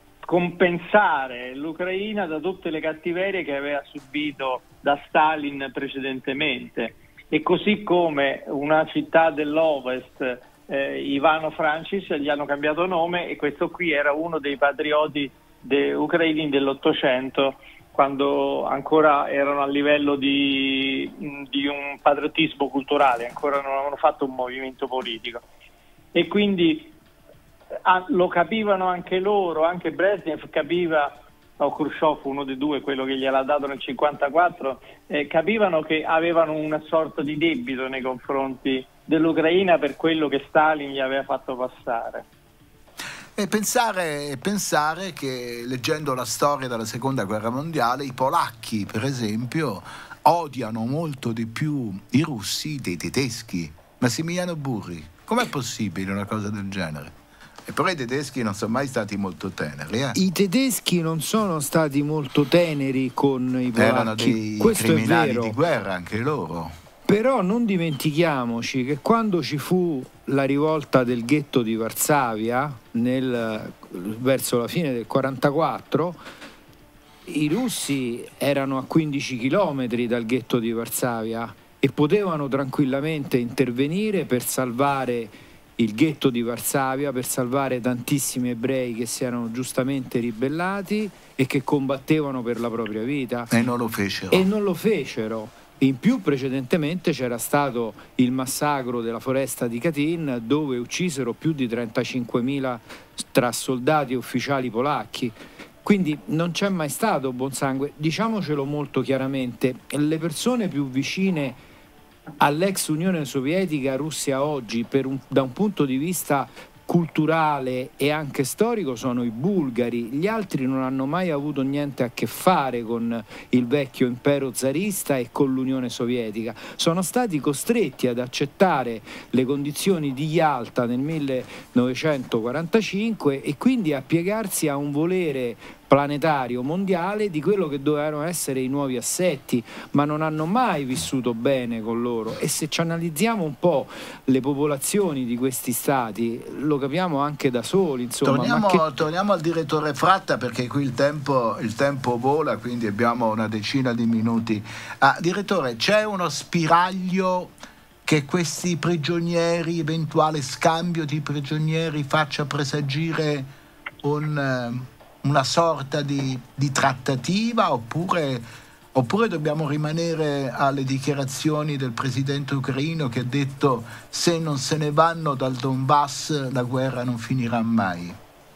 S11: compensare l'Ucraina da tutte le cattiverie che aveva subito da Stalin precedentemente, e così come una città dell'Ovest, eh, Ivano Francis, gli hanno cambiato nome, e questo qui era uno dei patrioti de- ucraini dell'Ottocento, quando ancora erano a livello di, di un patriottismo culturale, ancora non avevano fatto un movimento politico, e quindi ah, lo capivano anche loro, anche Brezhnev capiva, o Khrushchev, uno dei due, quello che gliel'ha dato nel cinquantaquattro, eh, capivano che avevano una sorta di debito nei confronti dell'Ucraina per quello che Stalin gli aveva fatto passare.
S9: E pensare, pensare che, leggendo la storia della seconda guerra mondiale, i polacchi per esempio odiano molto di più i russi dei tedeschi. Massimiliano Burri, com'è possibile una cosa del genere? E però i tedeschi non sono mai stati molto teneri. Eh?
S8: I tedeschi non sono stati molto teneri con i polacchi.
S9: Erano dei
S8: Questo
S9: criminali
S8: è vero.
S9: di guerra anche loro.
S8: Però non dimentichiamoci che quando ci fu la rivolta del ghetto di Varsavia nel, verso la fine del quarantaquattro, i russi erano a quindici chilometri dal ghetto di Varsavia e potevano tranquillamente intervenire per salvare il ghetto di Varsavia, per salvare tantissimi ebrei che si erano giustamente ribellati e che combattevano per la propria vita.
S9: E non lo fecero.
S8: E non lo fecero. In più precedentemente c'era stato il massacro della foresta di Katyn, dove uccisero più di trentacinquemila tra soldati e ufficiali polacchi. Quindi non c'è mai stato buon sangue. Diciamocelo molto chiaramente, le persone più vicine all'ex Unione Sovietica, Russia oggi, per un, da un punto di vista culturale e anche storico, sono i bulgari. Gli altri non hanno mai avuto niente a che fare con il vecchio impero zarista e con l'Unione Sovietica. Sono stati costretti ad accettare le condizioni di Yalta nel millenovecentoquarantacinque e quindi a piegarsi a un volere planetario mondiale di quello che dovevano essere i nuovi assetti, ma non hanno mai vissuto bene con loro. E se ci analizziamo un po' le popolazioni di questi stati, lo capiamo anche da soli, insomma.
S9: Torniamo,
S8: ma che...
S9: torniamo al direttore Fratta, perché qui il tempo, il tempo vola, quindi abbiamo una decina di minuti. Ah, direttore, c'è uno spiraglio che questi prigionieri, eventuale scambio di prigionieri, faccia presagire un... una sorta di, di trattativa, oppure, oppure dobbiamo rimanere alle dichiarazioni del presidente ucraino che ha detto: se non se ne vanno dal Donbass la guerra non finirà mai?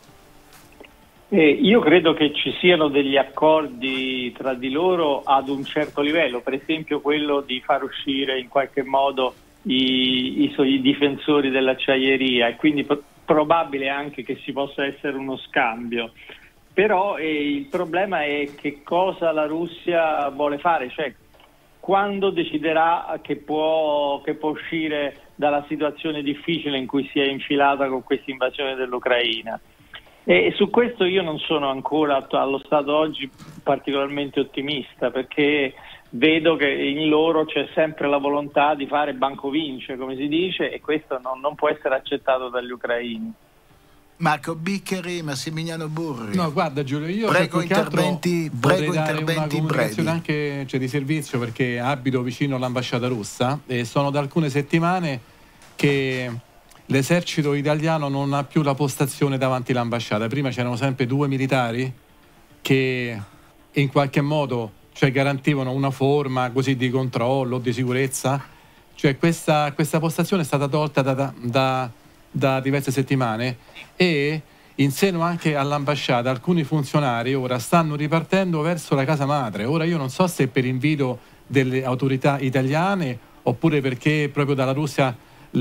S11: Eh, io credo che ci siano degli accordi tra di loro ad un certo livello, per esempio quello di far uscire in qualche modo i, i, i difensori dell'acciaieria, e quindi pro- probabile anche che ci possa essere uno scambio. Però eh, il problema è che cosa la Russia vuole fare, cioè quando deciderà che può, che può uscire dalla situazione difficile in cui si è infilata con questa invasione dell'Ucraina. E su questo io non sono ancora allo stato oggi particolarmente ottimista, perché vedo che in loro c'è sempre la volontà di fare banco vince, come si dice, e questo non, non può essere accettato dagli ucraini.
S9: Marco Biccheri, Massimiliano Burri.
S7: No, guarda Giulio, io
S9: prego interventi, prego interventi brevi.
S7: Anche cioè, di servizio, perché abito vicino all'ambasciata russa e sono da alcune settimane che l'esercito italiano non ha più la postazione davanti all'ambasciata. Prima c'erano sempre due militari che in qualche modo cioè, garantivano una forma così di controllo, di sicurezza. Cioè questa, questa postazione è stata tolta da, da, da da diverse settimane, e in seno anche all'ambasciata alcuni funzionari ora stanno ripartendo verso la casa madre. Ora io non so se per invito delle autorità italiane oppure perché proprio dalla Russia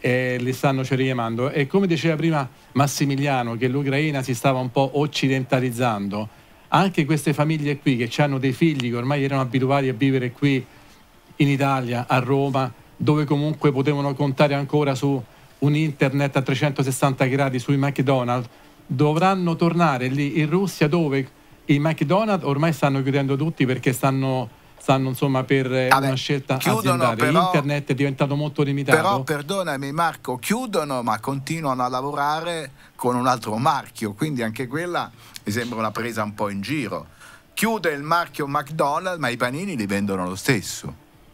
S7: e li stanno chiamando. E come diceva prima Massimiliano, che l'Ucraina si stava un po' occidentalizzando, anche queste famiglie qui che hanno dei figli che ormai erano abituati a vivere qui in Italia, a Roma, dove comunque potevano contare ancora su un internet a trecentosessanta gradi sui McDonald's, dovranno tornare lì in Russia, dove i McDonald's ormai stanno chiudendo tutti perché stanno stanno insomma per Vabbè, una scelta aziendale. Però, internet è diventato molto limitato.
S4: Però perdonami Marco, chiudono ma continuano a lavorare con un altro marchio, quindi anche quella mi sembra una presa un po' in giro. Chiude il marchio McDonald's ma i panini li vendono lo stesso.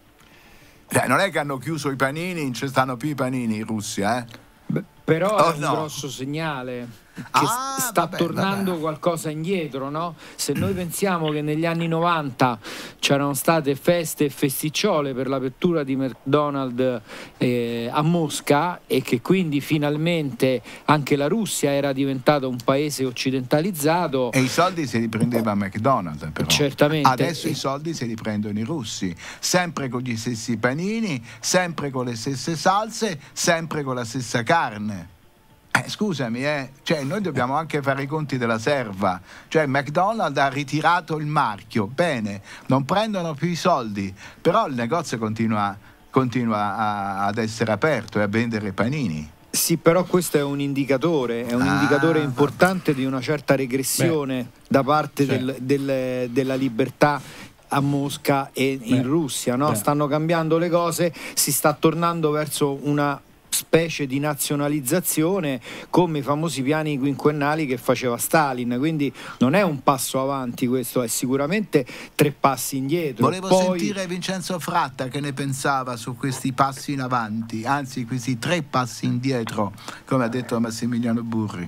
S4: Cioè, non è che hanno chiuso i panini, non ci stanno più i panini in Russia, eh?
S8: Beh, però oh, è un
S4: no.
S8: grosso segnale che
S4: ah,
S8: sta
S4: vabbè,
S8: tornando
S4: vabbè.
S8: qualcosa indietro, no? Se noi pensiamo che negli anni novanta c'erano state feste e festicciole per l'apertura di McDonald's eh, a Mosca, e che quindi finalmente anche la Russia era diventata un paese occidentalizzato,
S4: e i soldi se li prendeva McDonald's, però
S8: certamente
S4: adesso i soldi se li prendono i russi, sempre con gli stessi panini, sempre con le stesse salse, sempre con la stessa carne. Eh, scusami, eh. Cioè, noi dobbiamo anche fare i conti della serva. Cioè, McDonald's ha ritirato il marchio, bene, non prendono più i soldi, però il negozio continua, continua a, ad essere aperto e a vendere panini.
S8: Sì, però questo è un indicatore, è un ah, indicatore importante di una certa regressione Beh, da parte cioè. del, del, della libertà a Mosca e Beh, in Russia, no? Stanno cambiando le cose, si sta tornando verso una specie di nazionalizzazione come i famosi piani quinquennali che faceva Stalin, quindi non è un passo avanti, questo è sicuramente tre passi indietro.
S4: Volevo Poi... sentire Vincenzo Fratta che ne pensava su questi passi in avanti, anzi questi tre passi indietro, come ha detto Massimiliano Burri.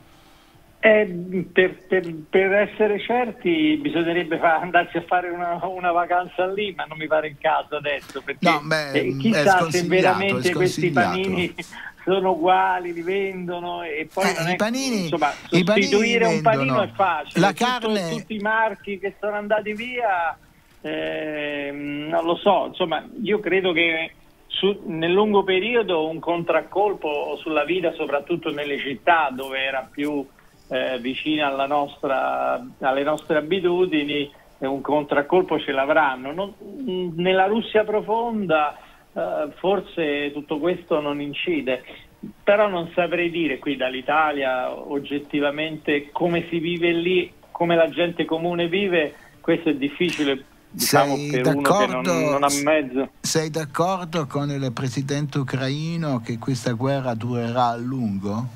S11: Eh, per, per, per essere certi bisognerebbe fa, andarsi a fare una, una vacanza lì, ma non mi pare il caso adesso, perché
S4: no, beh,
S11: eh, chissà se veramente questi panini sono uguali, li vendono, e poi
S4: eh,
S11: non
S4: i
S11: è,
S4: panini,
S11: insomma,
S4: i
S11: sostituire
S4: panini
S11: un panino
S4: vendono.
S11: è facile,
S4: la
S11: Tutto,
S4: carne...
S11: tutti i marchi che sono andati via, eh, non lo so, insomma io credo che Su, nel lungo periodo un contraccolpo sulla vita, soprattutto nelle città dove era più Eh, vicina alla nostra, alle nostre abitudini, eh, un contraccolpo ce l'avranno. Non, nella Russia profonda eh, forse tutto questo non incide, però non saprei dire qui dall'Italia oggettivamente come si vive lì, come la gente comune vive, questo è difficile, diciamo,
S4: sei
S11: per uno che non, non ha mezzo.
S4: Sei d'accordo con il presidente ucraino che questa guerra durerà a lungo?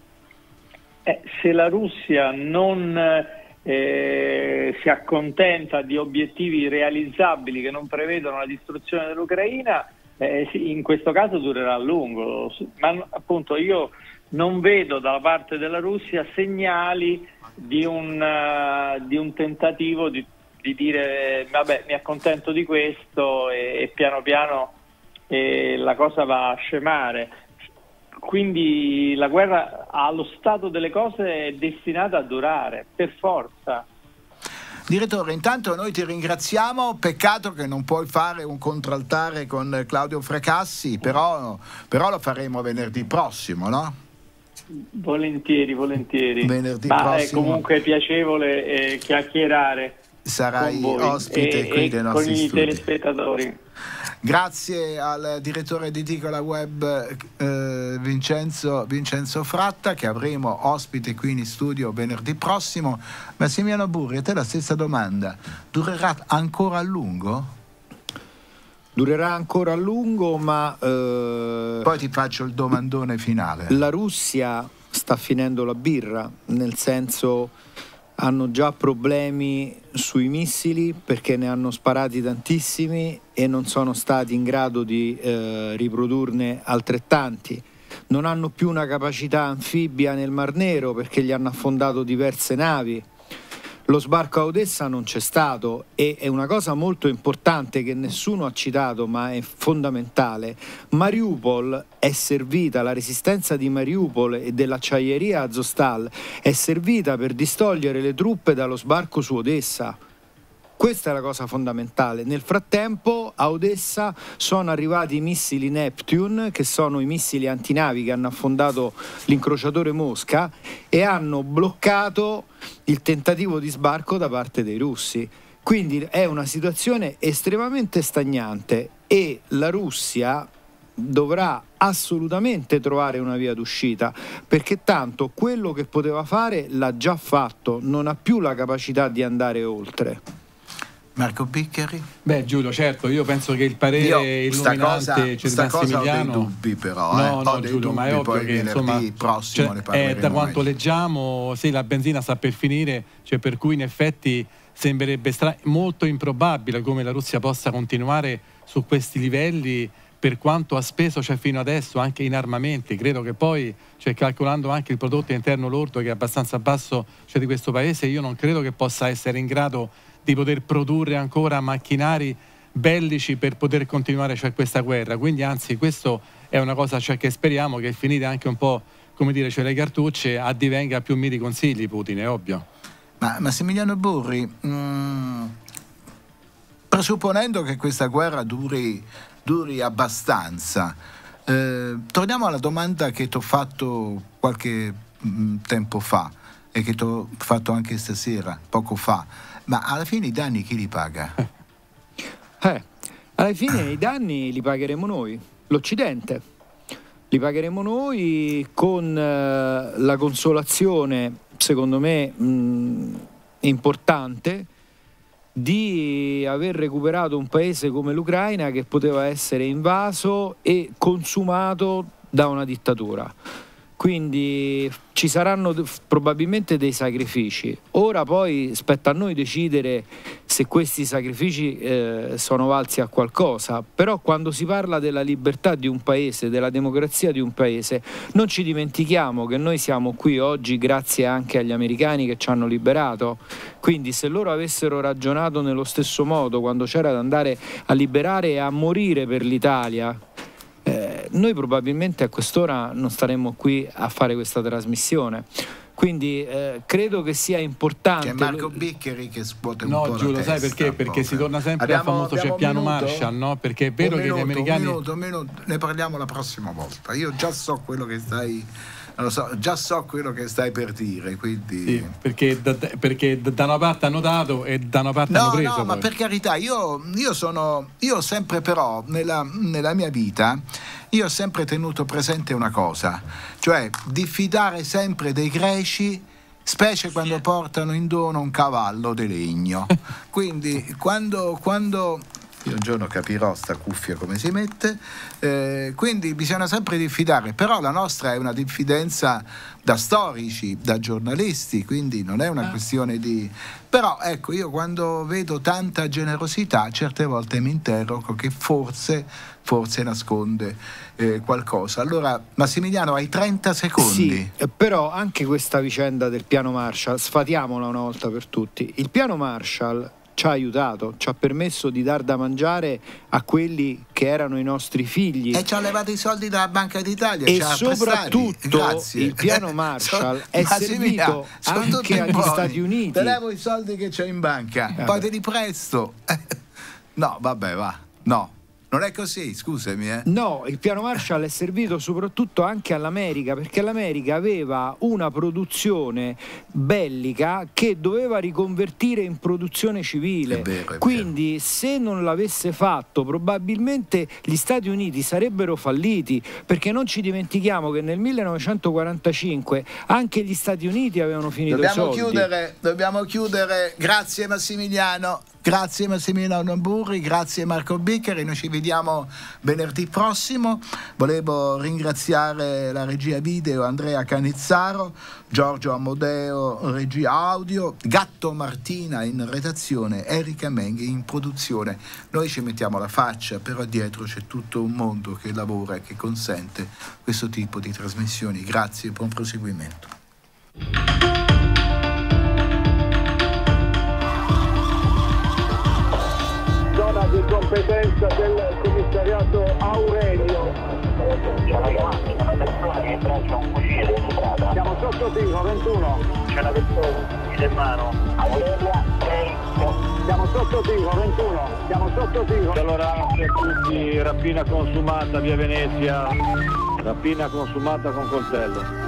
S11: Eh, se la Russia non eh, si accontenta di obiettivi realizzabili che non prevedono la distruzione dell'Ucraina, eh, sì, in questo caso durerà a lungo. Ma appunto io non vedo dalla parte della Russia segnali di un, uh, di un tentativo di, di dire vabbè, mi accontento di questo e, e piano piano eh, la cosa va a scemare. Quindi la guerra allo stato delle cose è destinata a durare, per forza.
S4: Direttore, intanto noi ti ringraziamo, peccato che non puoi fare un contraltare con Claudio Fracassi, però, però lo faremo venerdì prossimo, no?
S11: Volentieri, volentieri.
S4: Venerdì
S11: Ma
S4: prossimo.
S11: È comunque piacevole eh, chiacchierare.
S4: Sarai
S11: con voi
S4: ospite
S11: e,
S4: qui
S11: e
S4: dei
S11: con
S4: nostri
S11: i
S4: studi.
S11: telespettatori.
S4: Grazie al direttore di Edicola Web eh, Vincenzo, Vincenzo Fratta, che avremo ospite qui in studio venerdì prossimo. Massimiliano Burri, a te la stessa domanda: durerà ancora a lungo?
S8: Durerà ancora a lungo, ma eh,
S4: poi ti faccio il domandone finale.
S8: La Russia sta finendo la birra, nel senso, hanno già problemi sui missili perché ne hanno sparati tantissimi e non sono stati in grado di eh, riprodurne altrettanti. Non hanno più una capacità anfibia nel Mar Nero perché gli hanno affondato diverse navi. Lo sbarco a Odessa non c'è stato, e è una cosa molto importante che nessuno ha citato ma è fondamentale. Mariupol è servita, la resistenza di Mariupol e dell'acciaieria Azovstal è servita per distogliere le truppe dallo sbarco su Odessa. Questa è la cosa fondamentale. Nel frattempo a Odessa sono arrivati i missili Neptune, che sono i missili antinavi che hanno affondato l'incrociatore Mosca e hanno bloccato il tentativo di sbarco da parte dei russi. Quindi è una situazione estremamente stagnante e la Russia dovrà assolutamente trovare una via d'uscita, perché tanto quello che poteva fare l'ha già fatto, non ha più la capacità di andare oltre.
S4: Marco Biccheri?
S7: Beh, Giulio, certo, io penso che il parere
S4: io,
S7: illuminante c'è da Massimiliano.
S4: Ho dei dubbi però,
S7: no,
S4: eh.
S7: no,
S4: ho dei
S7: Giulio,
S4: dubbi,
S7: ma è ovvio
S4: poi
S7: che insomma,
S4: prossimo
S7: cioè,
S4: ne parleremo.
S7: Eh, da quanto
S4: meglio.
S7: leggiamo, sì, la benzina sta per finire, cioè per cui in effetti sembrerebbe stra- molto improbabile come la Russia possa continuare su questi livelli per quanto ha speso, cioè, fino adesso anche in armamenti. Credo che poi, cioè, calcolando anche il prodotto interno lordo che è abbastanza basso, cioè, di questo paese, io non credo che possa essere in grado di poter produrre ancora macchinari bellici per poter continuare, cioè, questa guerra. Quindi anzi, questo è una cosa, cioè, che speriamo che finite anche un po', come dire, cioè, le cartucce, addivenga a più miti consigli Putin, è ovvio.
S4: Ma Massimiliano Burri, mh, presupponendo che questa guerra duri, duri abbastanza, eh, torniamo alla domanda che ti ho fatto qualche mh, tempo fa e che ti ho fatto anche stasera, poco fa. Ma alla fine i danni chi li paga?
S8: Eh, alla fine i danni li pagheremo noi, l'Occidente. Li pagheremo noi con eh, la consolazione, secondo me, mh, importante, di aver recuperato un paese come l'Ucraina che poteva essere invaso e consumato da una dittatura. Quindi ci saranno probabilmente dei sacrifici. Ora poi spetta a noi decidere se questi sacrifici eh, sono valsi a qualcosa. Però quando si parla della libertà di un paese, della democrazia di un paese, non ci dimentichiamo che noi siamo qui oggi grazie anche agli americani che ci hanno liberato. Quindi se loro avessero ragionato nello stesso modo quando c'era da andare a liberare e a morire per l'Italia, Eh, noi probabilmente a quest'ora non staremmo qui a fare questa trasmissione. Quindi eh, credo che sia importante.
S4: C'è Marco Biccheri che scuote un
S7: no,
S4: po'
S7: Giulio,
S4: la
S7: sai
S4: testa,
S7: perché? Perché si torna sempre
S4: abbiamo,
S7: al famoso, cioè, piano Marshall, no? Perché è vero
S4: un
S7: che
S4: minuto,
S7: gli americani.
S4: Un minuto, un minuto, ne parliamo la prossima volta. Io già so quello che stai. Non lo so, già so quello che stai per dire, quindi.
S7: Sì, perché, da, perché da una parte hanno dato e da una parte
S4: no,
S7: hanno preso.
S4: No,
S7: poi.
S4: ma per carità, io, io sono. Io sempre però nella, nella mia vita. Io ho sempre tenuto presente una cosa, cioè diffidare sempre dei greci, specie quando portano in dono un cavallo di legno. Quindi quando, quando io un giorno capirò sta cuffia come si mette, eh, quindi bisogna sempre diffidare, però la nostra è una diffidenza da storici, da giornalisti, quindi non è una questione di. Però ecco, io quando vedo tanta generosità certe volte mi interrogo che forse forse nasconde eh, qualcosa. Allora Massimiliano, hai trenta secondi.
S8: Sì, però anche questa vicenda del piano Marshall, sfatiamola una volta per tutti. Il piano Marshall ci ha aiutato, ci ha permesso di dar da mangiare a quelli che erano i nostri figli.
S4: E ci ha levato i soldi dalla Banca d'Italia.
S8: E
S4: ci ha
S8: soprattutto il piano Marshall è servito anche agli buoni. Stati Uniti.
S4: Te levo i soldi che c'ho in banca, eh poi te li presto. No, vabbè, va. No. Non è così, scusami. Eh.
S8: No, il piano Marshall è servito soprattutto anche all'America, perché l'America aveva una produzione bellica che doveva riconvertire in produzione civile.
S4: È vero, è
S8: Quindi
S4: vero.
S8: Se non l'avesse fatto, probabilmente gli Stati Uniti sarebbero falliti, perché non ci dimentichiamo che nel millenovecentoquarantacinque anche gli Stati Uniti avevano finito
S4: dobbiamo
S8: i soldi.
S4: Chiudere, dobbiamo chiudere. Grazie Massimiliano. Grazie Massimiliano Burri, grazie Marco Biccheri, noi ci vediamo venerdì prossimo. Volevo ringraziare la regia video Andrea Canizzaro, Giorgio Amodeo regia audio, Gatto Martina in redazione, Erika Menghi in produzione. Noi ci mettiamo la faccia, però dietro c'è tutto un mondo che lavora e che consente questo tipo di trasmissioni. Grazie e buon proseguimento.
S1: Di competenza del commissariato Aurelio.
S2: C'è una persona che braccia un fucile in strada.
S1: Siamo sotto tiro, ventuno.
S2: C'è una persona in mano. A Valeria, sei.
S1: Siamo sotto tiro, ventuno. Siamo sotto tiro.
S3: Allora, per tutti, rapina consumata via Venezia. Rapina consumata con coltello.